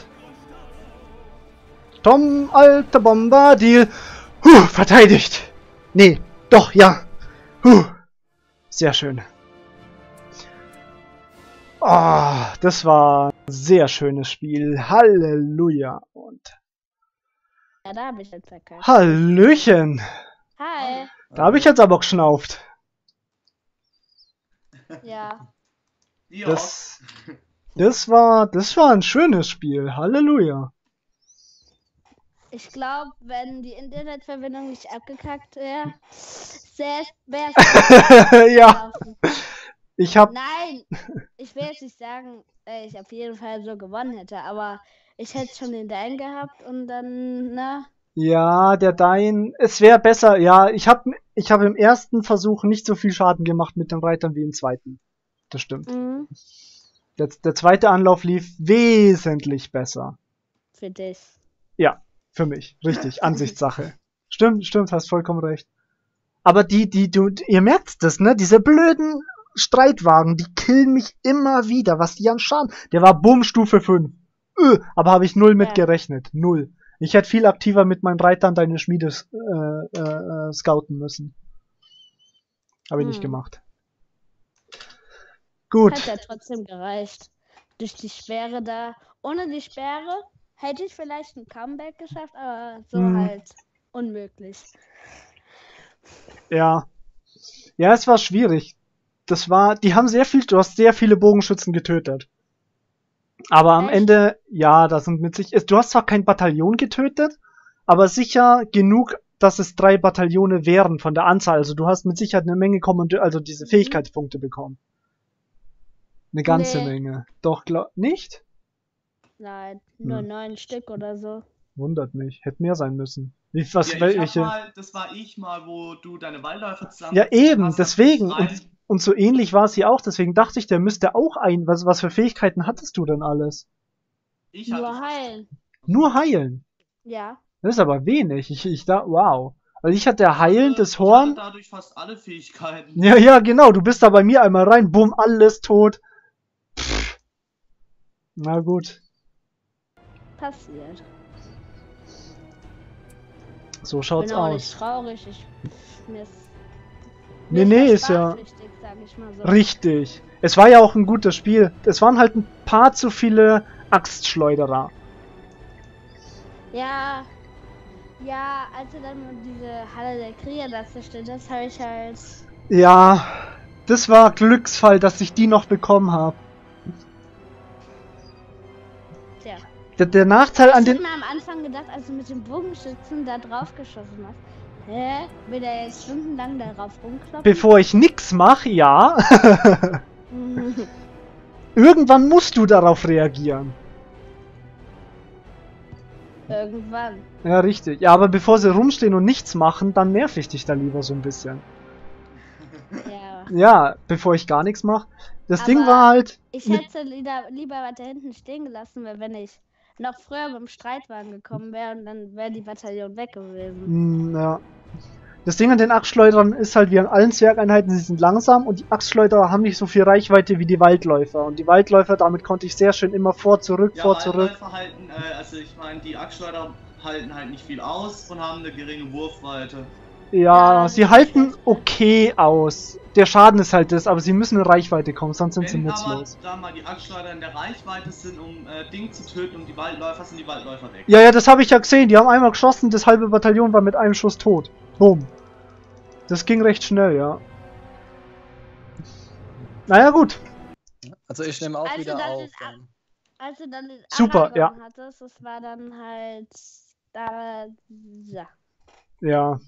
A: Tom, alter Bombardil. Huh, verteidigt. Nee, doch, ja. Huh. Sehr schön. Oh, das war ein sehr schönes Spiel. Halleluja. Und
B: Ja, da habe ich jetzt verkackt.
A: Hallöchen.
B: Hi.
A: Da habe ich jetzt aber geschnauft.
B: Ja.
D: Ja,
A: Das, das war, das war ein schönes Spiel. Halleluja.
B: Ich glaube, wenn die Internetverbindung nicht abgekackt wäre, wäre es
A: Ja, ich hab,
B: Nein, ich will jetzt nicht sagen, äh, ich auf jeden Fall so gewonnen hätte, aber ich hätte schon den Dein gehabt und dann, ne?
A: ja, der Dein, es wäre besser, ja, ich hab, ich hab im ersten Versuch nicht so viel Schaden gemacht mit den Reitern wie im zweiten. Das stimmt.
B: Mhm.
A: Der, der zweite Anlauf lief wesentlich besser.
B: Für dich.
A: Ja, für mich. Richtig. Ansichtssache. Stimmt, stimmt, hast vollkommen recht. Aber die, die, du, ihr merkt das, ne? Diese blöden Streitwagen, die killen mich immer wieder. Was die an Schaden. Der war Bumm Stufe fünf. Öh, aber habe ich null mit
B: Ja.
A: gerechnet. Null. Ich hätte viel aktiver mit meinen Reitern deine Schmiede äh, äh, scouten müssen. Habe ich nicht
B: Hm.
A: gemacht. Gut.
B: Hat ja trotzdem gereicht. Durch die Sperre da. Ohne die Sperre hätte ich vielleicht ein Comeback geschafft, aber so
A: Hm.
B: halt unmöglich.
A: Ja. Ja, es war schwierig. Das war, die haben sehr viel, du hast sehr viele Bogenschützen getötet. Aber am
B: Echt?
A: Ende, ja, da sind mit sich, du hast zwar kein Bataillon getötet, aber sicher genug, dass es drei Bataillone wären von der Anzahl. Also du hast mit Sicherheit eine Menge Kommando, also diese
B: Mhm.
A: Fähigkeitspunkte bekommen. Eine ganze
B: Nee.
A: Menge. Doch, glaub, nicht?
B: Nein, nur
A: Hm.
B: neun Stück oder so.
A: Wundert mich. Hätte mehr sein müssen. Wie, was,
D: ja, ich hab
A: welche?
D: mal, das war ich mal, wo du deine Waldläufer zusammen.
A: Ja, eben,
D: hast,
A: deswegen.
D: hab ich
A: Und, und so ähnlich war es hier auch. Deswegen dachte ich, der müsste auch ein. Was, was für Fähigkeiten hattest du denn alles?
D: ich hatte
B: Nur heilen.
A: Nur heilen.
B: Ja.
A: Das ist aber wenig. Ich, ich da, wow. Also ich hatte heilen, das
D: Ich
A: Horn.
D: hatte dadurch fast alle Fähigkeiten.
A: Ja, ja, genau. Du bist da bei mir einmal rein, bumm, alles tot. Pff. Na gut.
B: Passiert.
A: So schaut's
B: Bin auch nicht
A: aus.
B: traurig. Ich, mir ist,
A: Nee,
B: mir
A: nee,
B: das
A: ist ja
B: Spaß wichtig, sag ich mal so.
A: richtig. Es war ja auch ein gutes Spiel. Es waren halt ein paar zu viele Axtschleuderer.
B: Ja, ja, als er dann diese Halle der Krieger da zerstört, das habe ich halt.
A: Ja, das war Glücksfall, dass ich die noch bekommen habe.
B: Tja.
A: Der, der Nachteil an
B: Ich hab
A: den...
B: mir am Anfang gedacht, als du mit dem Bogenschützen da drauf geschossen hast. Hä? Will der jetzt stundenlang darauf rumkloppen?
A: Bevor ich nix mache, ja. Irgendwann musst du darauf reagieren.
B: Irgendwann.
A: Ja, richtig. Ja, aber bevor sie rumstehen und nichts machen, dann nerv ich dich da lieber so ein bisschen.
B: Ja.
A: Ja, bevor ich gar nichts mache. Das
B: Aber
A: Ding war halt...
B: Ich
A: mit-
B: hätte lieber, lieber weiter hinten stehen gelassen, weil wenn ich noch früher mit dem Streitwagen gekommen wäre, und dann wäre die Bataillon weg gewesen.
A: Hm, ja. Das Ding an den Axtschleudern ist halt wie an allen Zwergeinheiten, sie sind langsam und die Axtschleuderer haben nicht so viel Reichweite wie die Waldläufer. Und die Waldläufer, damit konnte ich sehr schön immer vor, zurück,
D: Ja,
A: vor, zurück.
D: Waldläufer halten, äh, also ich meine, die Axtschleuder halten halt nicht viel aus und haben eine geringe Wurfweite.
A: Ja,
B: Ja,
A: sie
B: das
A: halten
B: ist-
A: okay aus. Der Schaden ist halt das, aber sie müssen in Reichweite kommen, sonst sind sie
D: Wenn aber
A: nutzlos.
D: da mal die Axtschleuder in der Reichweite sind, um äh, Ding zu töten, um die Waldläufer, sind die Waldläufer weg.
A: Ja, ja, das habe ich ja gesehen. Die haben einmal geschossen, das halbe Bataillon war mit einem Schuss tot. Boom. Das ging recht schnell, ja. Naja, gut.
C: Also ich nehme auch
B: Also
C: wieder
B: dann
C: auf.
B: den Ab-
C: Dann.
B: Als du dann den
A: Super,
B: Aragorn
A: ja.
B: hattest, das war dann halt da. Ja.
A: Ja.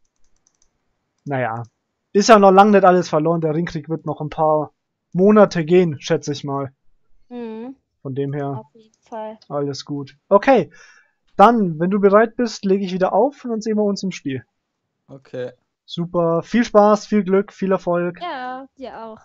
A: Naja. Ist ja noch lange nicht alles verloren. Der Ringkrieg wird noch ein paar Monate gehen, schätze ich mal.
B: Mhm,
A: Von dem her,
B: auf jeden Fall.
A: alles gut. Okay. Dann, wenn du bereit bist, lege ich wieder auf und dann sehen wir uns im Spiel.
C: Okay.
A: Super. Viel Spaß, viel Glück, viel Erfolg.
B: Ja, dir auch.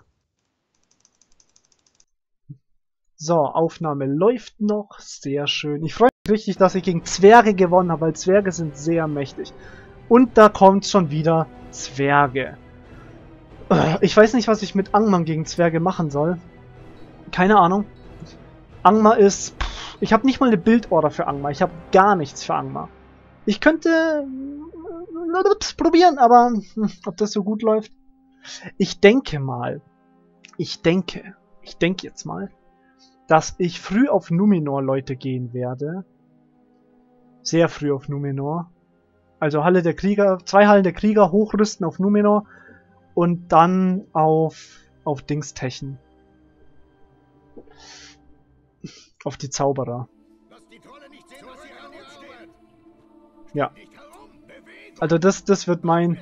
A: So, Aufnahme läuft noch. Sehr schön. Ich freue mich richtig, dass ich gegen Zwerge gewonnen habe, weil Zwerge sind sehr mächtig. Und da kommt schon wieder Zwerge. Ich weiß nicht, was ich mit Angmar gegen Zwerge machen soll. Keine Ahnung. Angmar ist... Pff, ich habe nicht mal eine Bildorder für Angmar. Ich habe gar nichts für Angmar. Ich könnte... Äh, probieren, aber hm, ob das so gut läuft? Ich denke mal... Ich denke... Ich denke jetzt mal... dass ich früh auf Numenor, Leute, gehen werde. Sehr früh auf Numenor. Also Halle der Krieger, zwei Hallen der Krieger, hochrüsten auf Numenor und dann auf, auf Dingstechen. Auf die Zauberer. Ja. Also das, das wird mein...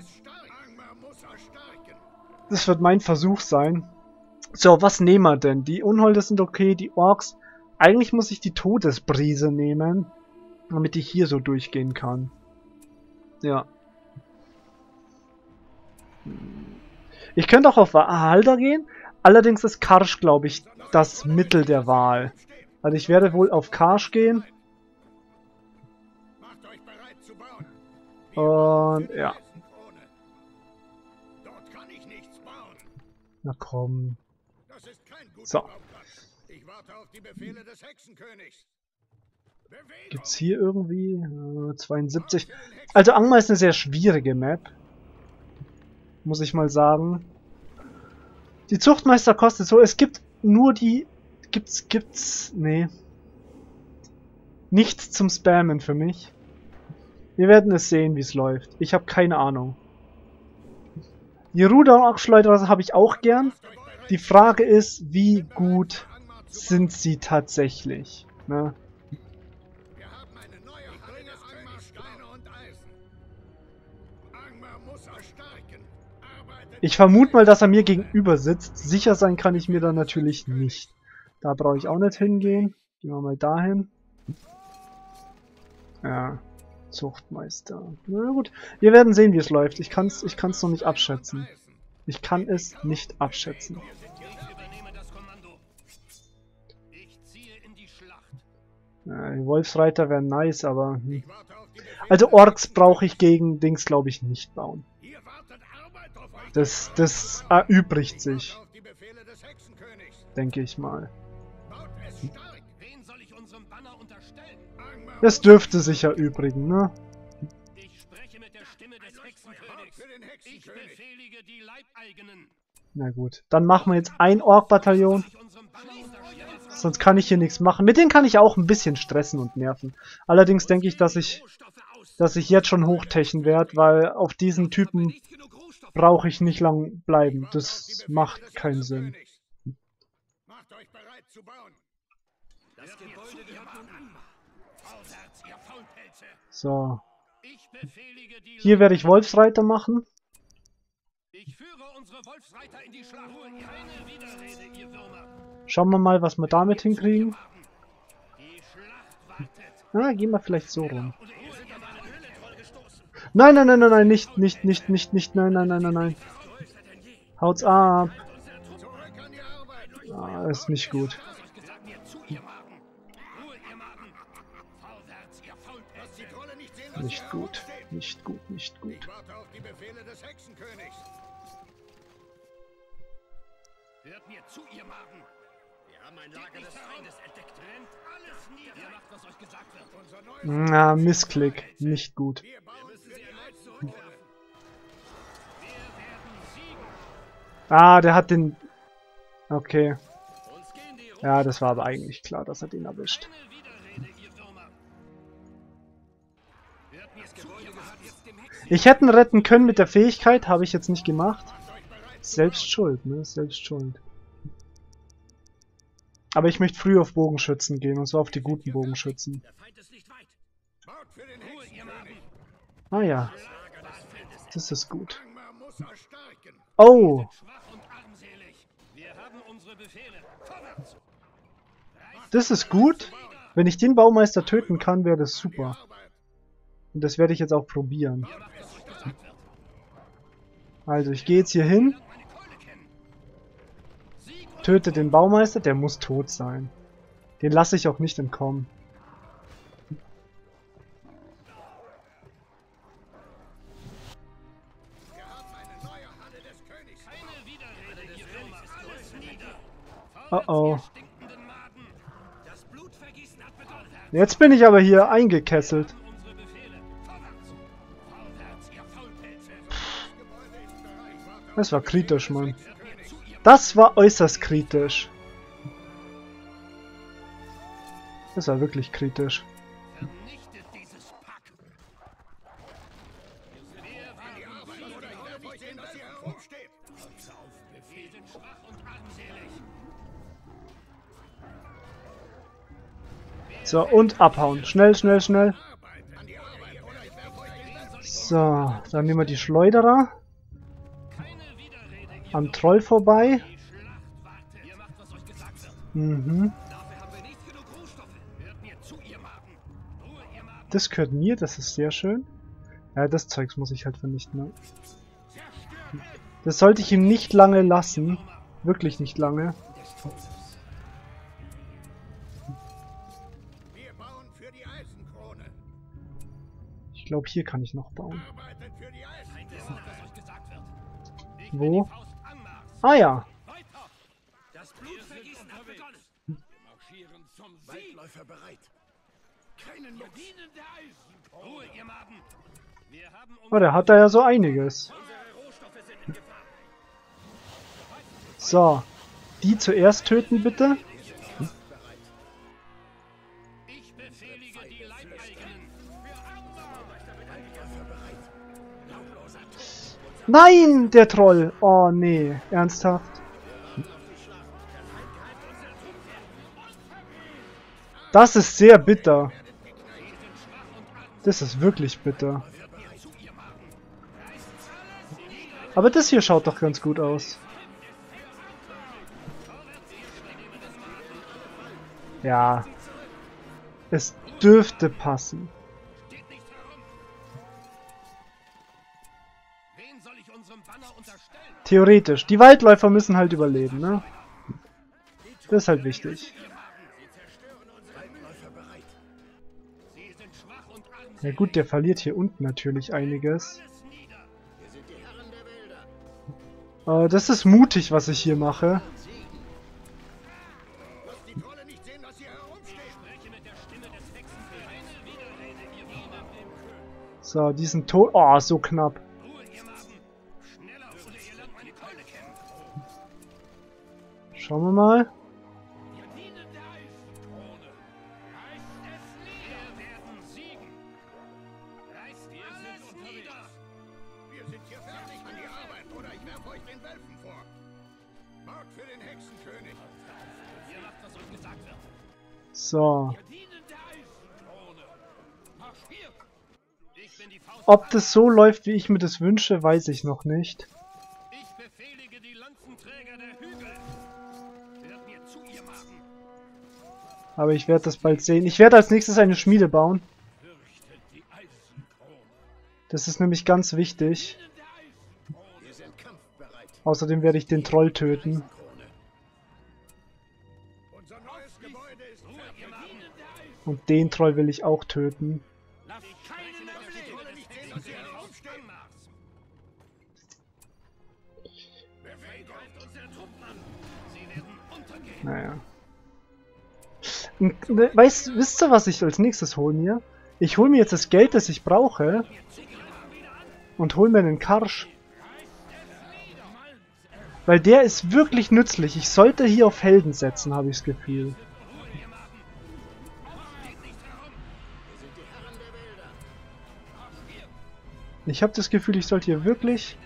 A: Das wird mein Versuch sein. So, was nehmen wir denn? Die Unholde sind okay, die Orks. Eigentlich muss ich die Todesbrise nehmen, damit ich hier so durchgehen kann. Ja. Ich könnte auch auf Valhalla gehen, allerdings ist Karsch, glaube ich, das Mittel der Wahl. Also ich werde wohl auf Karsch gehen. Und ja. Na komm. So. Gibt's hier irgendwie äh, zweiundsiebzig? Also Angmar ist eine sehr schwierige Map. Muss ich mal sagen. Die Zuchtmeister kostet so, es gibt nur die... Gibt's, gibt's... Nee. Nichts zum Spammen für mich. Wir werden es sehen, wie es läuft. Ich habe keine Ahnung. Die Ruder-Schleuderer habe ich auch gern. Die Frage ist, wie gut sind sie tatsächlich? Ne? Ich vermute mal, dass er mir gegenüber sitzt. Sicher sein kann ich mir da natürlich nicht. Da brauche ich auch nicht hingehen. Gehen wir mal dahin. Ja, Zuchtmeister. Na gut, wir werden sehen, wie es läuft. Ich kann es ich kann's noch nicht abschätzen. Ich kann es nicht abschätzen. Ja, die Wolfsreiter wären nice, aber... Hm. Also Orks brauche ich gegen Dings, glaube ich, nicht bauen. Das, das erübrigt sich. Denke ich mal. Das dürfte sich erübrigen, ne? Na gut, dann machen wir jetzt ein Ork-Bataillon. Sonst kann ich hier nichts machen. Mit denen kann ich auch ein bisschen stressen und nerven. Allerdings denke ich, dass ich, dass ich jetzt schon hochtechen werde, weil auf diesen Typen brauche ich nicht lang bleiben. Das macht keinen Sinn. So. Hier werde ich Wolfsreiter machen. Schauen wir mal, was wir damit hinkriegen. Ah, gehen wir vielleicht so rum. Nein, nein, nein, nein, nein, nicht, nicht, nicht, nicht, nicht, nein, nein, nein, nein, nein. Haut's ab. Ah, ist nicht gut. Nicht gut, nicht gut, nicht gut.
E: Hört mir zu, ihr Magen. Wir haben ein Lager des Feindes entdeckt. Rennt alles nieder. Ihr macht, was euch gesagt wird.
A: Na, Missklick. Nicht gut. Ah, der hat den... Okay. Ja, das war aber eigentlich klar, dass er den erwischt. Ich hätte ihn retten können mit der Fähigkeit, habe ich jetzt nicht gemacht. Selbst schuld, ne? Selbst schuld. Aber ich möchte früh auf Bogenschützen gehen, und zwar auf die guten Bogenschützen. Ah ja. Das ist gut. Oh! Das ist gut. Wenn ich den Baumeister töten kann, wäre das super. Und das werde ich jetzt auch probieren. Also ich gehe jetzt hier hin. Töte den Baumeister, der muss tot sein. Den lasse ich auch nicht entkommen. Oh oh. Jetzt bin ich aber hier eingekesselt. Das war kritisch, Mann. Das war äußerst kritisch. Das war wirklich kritisch. So, und abhauen. Schnell, schnell, schnell. So, dann nehmen wir die Schleuderer. Am Troll vorbei. Mhm. Das gehört mir, das ist sehr schön. Ja, das Zeugs muss ich halt vernichten. Das sollte ich ihm nicht lange lassen. Wirklich nicht lange. Ich glaube, hier kann ich noch bauen. Wo? Ah ja. Oh, der hat da ja so einiges. So. Die zuerst töten, bitte. Nein, der Troll. Oh, nee. Ernsthaft. Das ist sehr bitter. Das ist wirklich bitter. Aber das hier schaut doch ganz gut aus. Ja. Es dürfte passen. Theoretisch. Die Waldläufer müssen halt überleben, ne? Das ist halt wichtig. Ja gut, der verliert hier unten natürlich einiges. Äh, das ist mutig, was ich hier mache. So, die sind tot. Oh, so knapp. Schauen wir mal. So. Ob das so läuft, wie ich mir das wünsche, weiß ich noch nicht. Aber ich werde das bald sehen. Ich werde als nächstes eine Schmiede bauen. Das ist nämlich ganz wichtig. Außerdem werde ich den Troll töten. Und den Troll will ich auch töten. Naja. Weißt, wisst ihr, was ich als nächstes hole mir? Ich hole mir jetzt das Geld, das ich brauche. Und hole mir einen Karsch. Weil der ist wirklich nützlich. Ich sollte hier auf Helden setzen, habe ich das Gefühl. Ich habe das Gefühl, ich sollte hier wirklich...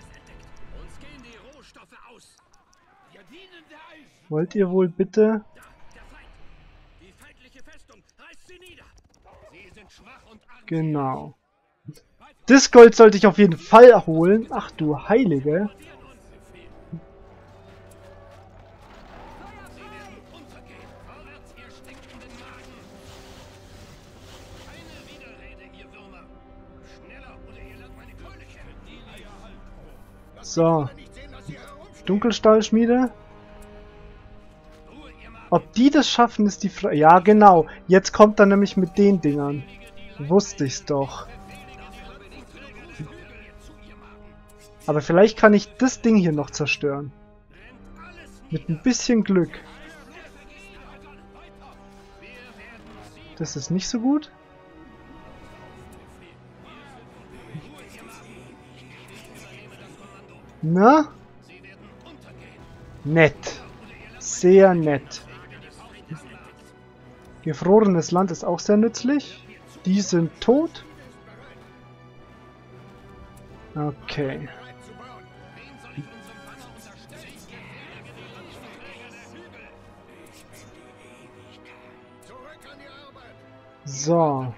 A: Wollt ihr wohl bitte... Genau. Das Gold sollte ich auf jeden Fall holen. Ach du Heilige. So, So. Dunkelstahlschmiede. Ob die das schaffen, ist die Frage. Ja, genau. Jetzt kommt er nämlich mit den Dingern. Wusste ich's doch. Aber vielleicht kann ich das Ding hier noch zerstören. Mit ein bisschen Glück. Das ist nicht so gut. Na? Nett. Sehr nett. Gefrorenes Land ist auch sehr nützlich. Die sind tot. Okay. So.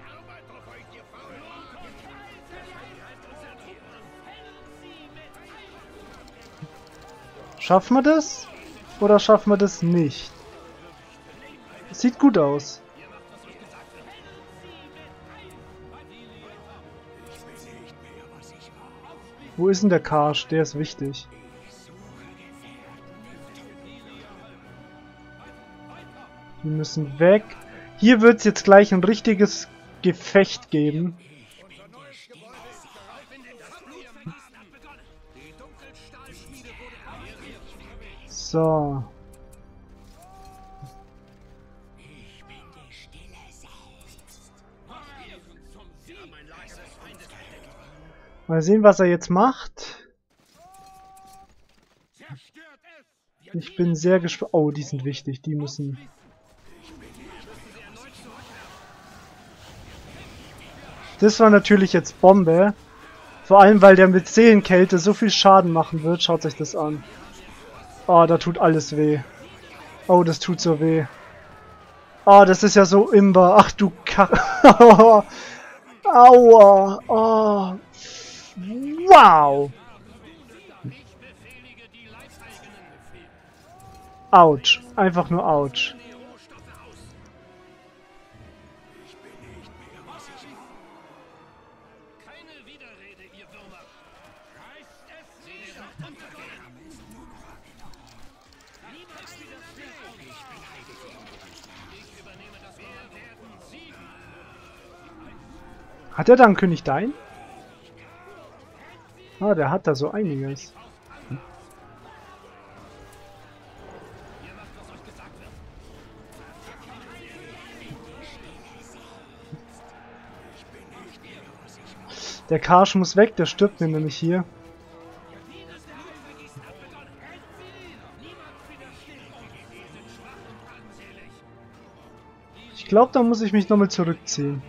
A: Schaffen wir das? Oder schaffen wir das nicht? Sieht gut aus. Wo ist denn der Karsch? Der ist wichtig. Die müssen weg. Hier wird es jetzt gleich ein richtiges Gefecht geben. So. Mal sehen, was er jetzt macht. Ich bin sehr gespannt. Oh, die sind wichtig. Die müssen... Das war natürlich jetzt Bombe. Vor allem, weil der mit Seelenkälte so viel Schaden machen wird. Schaut euch das an. Oh, da tut alles weh. Oh, das tut so weh. Oh, das ist ja so imber. Ach du Kacke. Aua. Oh. Wow. Autsch. Einfach nur Autsch. Hat er dann König Dain? Ah, der hat da so einiges. Der Karsch muss weg, der stirbt mir nämlich hier. Ich glaube, da muss ich mich nochmal zurückziehen.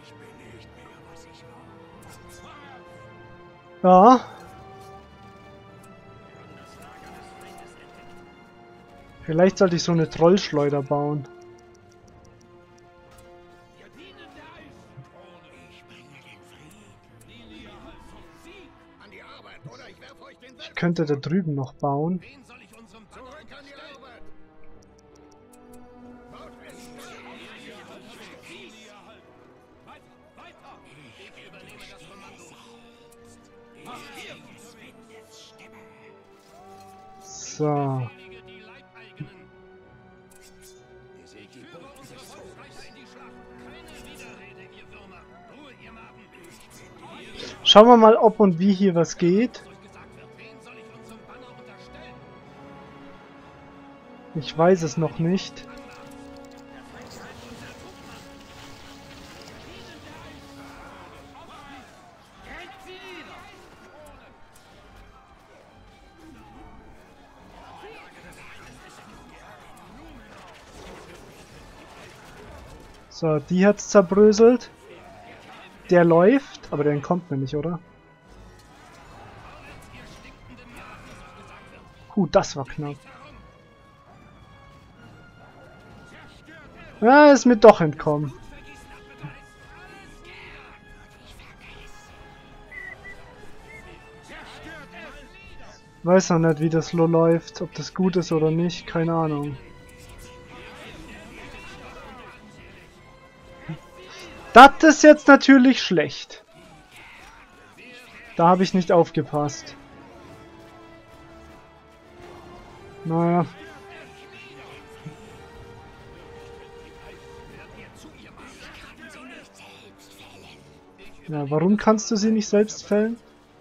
A: Ja. Vielleicht sollte ich so eine Trollschleuder bauen. Ich könnte da drüben noch bauen. So. Schauen wir mal, ob und wie hier was geht. Ich weiß es noch nicht. So, die hat's zerbröselt. Der läuft, aber der entkommt mir nicht, oder? Huh, das war knapp. Ja, ist mir doch entkommen. Weiß noch nicht, wie das so läuft, ob das gut ist oder nicht, keine Ahnung. Das ist jetzt natürlich schlecht. Da habe ich nicht aufgepasst. Naja. Ja, warum kannst du sie nicht selbst fällen?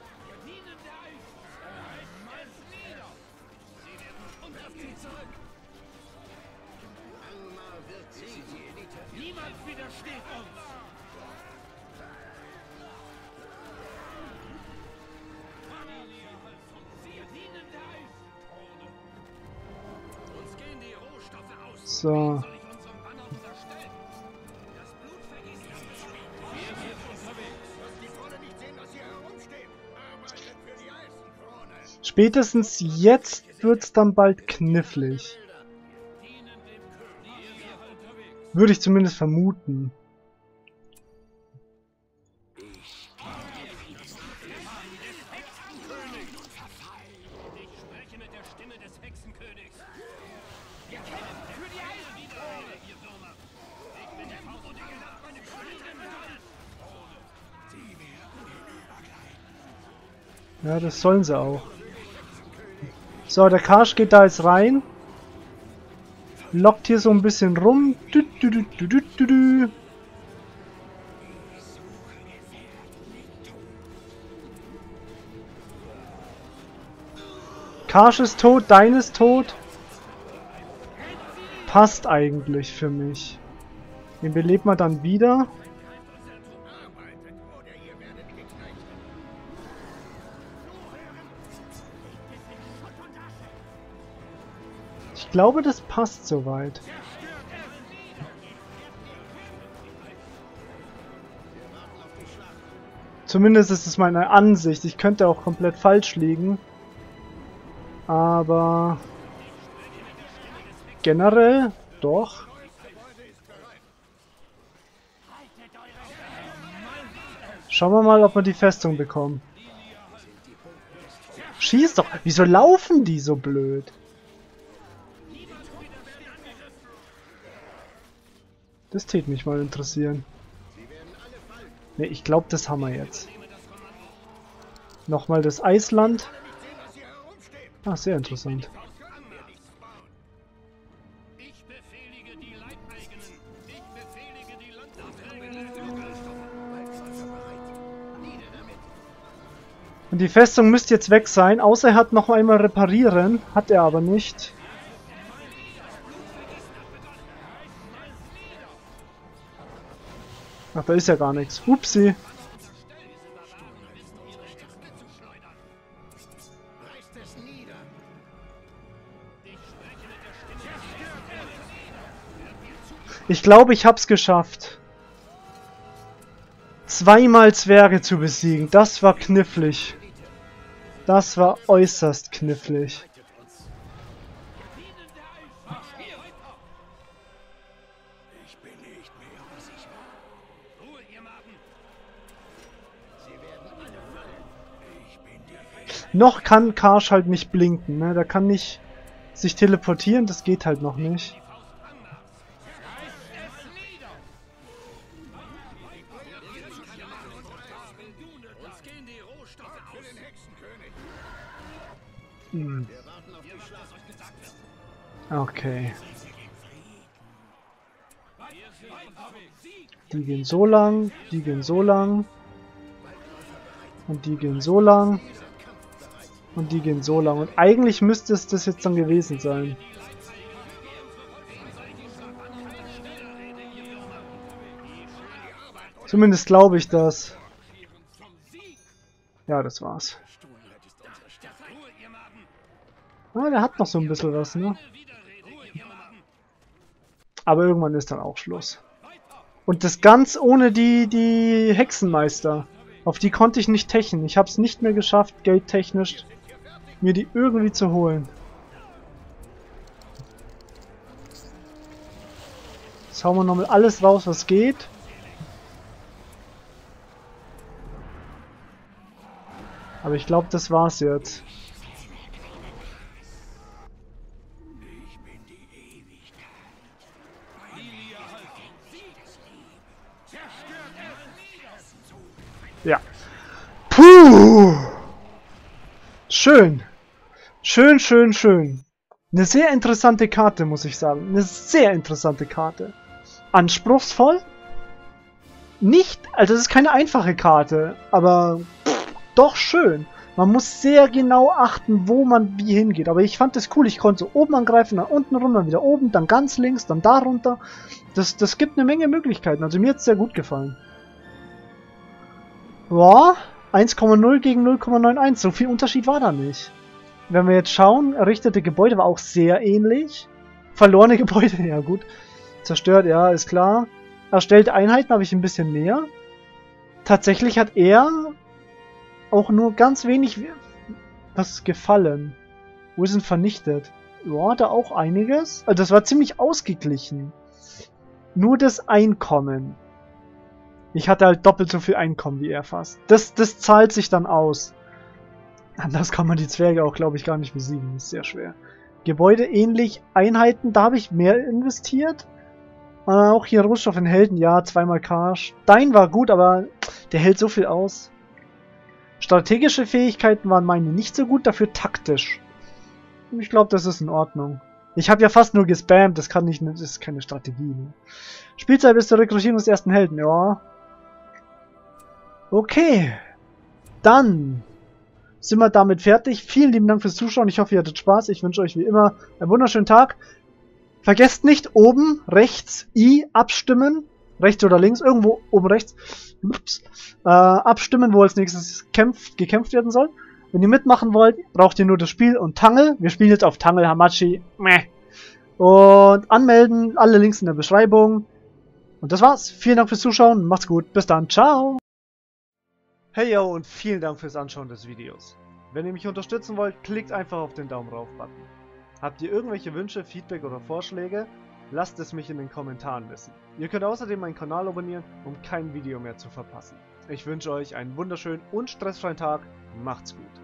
A: So. Spätestens jetzt wird's dann bald knifflig. Würde ich zumindest vermuten. Ja, das sollen sie auch. So, der Karsch geht da jetzt rein. Lockt hier so ein bisschen rum. Du, du, du, du, du, du, du. Karsch ist tot, dein ist tot. Passt eigentlich für mich. Den belebt man dann wieder. Ich glaube, das passt soweit. Zumindest ist es meine Ansicht. Ich könnte auch komplett falsch liegen. Aber generell doch. Schauen wir mal, ob wir die Festung bekommen. Schieß doch! Wieso laufen die so blöd? Das täte mich mal interessieren. Ne, ich glaube, das haben wir jetzt. Nochmal das Eisland. Ah, sehr interessant. Und die Festung müsste jetzt weg sein, außer er hat noch einmal reparieren. Hat er aber nicht. Ach, da ist ja gar nichts. Upsi. Ich glaube, ich hab's geschafft. Zweimal Zwerge zu besiegen. Das war knifflig. Das war äußerst knifflig. Noch kann Karsch halt nicht blinken, ne? Der kann nicht sich teleportieren, das geht halt noch nicht. Hm. Okay. Die gehen so lang, die gehen so lang. Und die gehen so lang. Und die gehen so lang. Und eigentlich müsste es das jetzt dann gewesen sein. Zumindest glaube ich das. Ja, das war's. Ah, der hat noch so ein bisschen was, ne? Aber irgendwann ist dann auch Schluss. Und das ganz ohne die, die Hexenmeister. Auf die konnte ich nicht techen. Ich habe es nicht mehr geschafft, geldtechnisch, mir die irgendwie zu holen. Jetzt hauen wir nochmal alles raus, was geht. Aber ich glaube, das war's jetzt. Ja. Puh! Schön. Schön, schön, schön. Eine sehr interessante Karte, muss ich sagen. Eine sehr interessante Karte. Anspruchsvoll. Nicht, also es ist keine einfache Karte, aber pff, doch schön. Man muss sehr genau achten, wo man wie hingeht. Aber ich fand das cool. Ich konnte so oben angreifen, dann unten runter, dann wieder oben, dann ganz links, dann da runter. Das, das gibt eine Menge Möglichkeiten. Also mir hat es sehr gut gefallen. Ja, eins Komma null gegen null Komma einundneunzig. So viel Unterschied war da nicht. Wenn wir jetzt schauen, errichtete Gebäude war auch sehr ähnlich. Verlorene Gebäude, ja gut. Zerstört, ja, ist klar. Erstellte Einheiten habe ich ein bisschen mehr. Tatsächlich hat er auch nur ganz wenig was gefallen. Wo sind vernichtet? Ja, da auch einiges. Also das war ziemlich ausgeglichen. Nur das Einkommen. Ich hatte halt doppelt so viel Einkommen wie er fast. Das, das zahlt sich dann aus. Anders kann man die Zwerge auch, glaube ich, gar nicht besiegen. Das ist sehr schwer. Gebäude ähnlich, Einheiten, da habe ich mehr investiert. Äh, auch hier Rohstoff in Helden, ja, zweimal K. Stein war gut, aber der hält so viel aus. Strategische Fähigkeiten waren meine nicht so gut, dafür taktisch. Ich glaube, das ist in Ordnung. Ich habe ja fast nur gespammt, das kann nicht, das ist keine Strategie. Ne? Spielzeit bis zur Rekrutierung des ersten Helden, ja. Okay. Dann sind wir damit fertig. Vielen lieben Dank fürs Zuschauen. Ich hoffe, ihr hattet Spaß. Ich wünsche euch wie immer einen wunderschönen Tag. Vergesst nicht, oben rechts I abstimmen. Rechts oder links, irgendwo oben rechts. Ups. Äh, abstimmen, wo als nächstes kämpft, gekämpft werden soll. Wenn ihr mitmachen wollt, braucht ihr nur das Spiel und Tangle. Wir spielen jetzt auf Tangle Hamachi. Meh. Und anmelden, alle Links in der Beschreibung. Und das war's. Vielen Dank fürs Zuschauen. Macht's gut. Bis dann. Ciao. Hey yo und vielen Dank fürs Anschauen des Videos. Wenn ihr mich unterstützen wollt, klickt einfach auf den Daumen rauf Button. Habt ihr irgendwelche Wünsche, Feedback oder Vorschläge? Lasst es mich in den Kommentaren wissen. Ihr könnt außerdem meinen Kanal abonnieren, um kein Video mehr zu verpassen. Ich wünsche euch einen wunderschönen und stressfreien Tag. Macht's gut.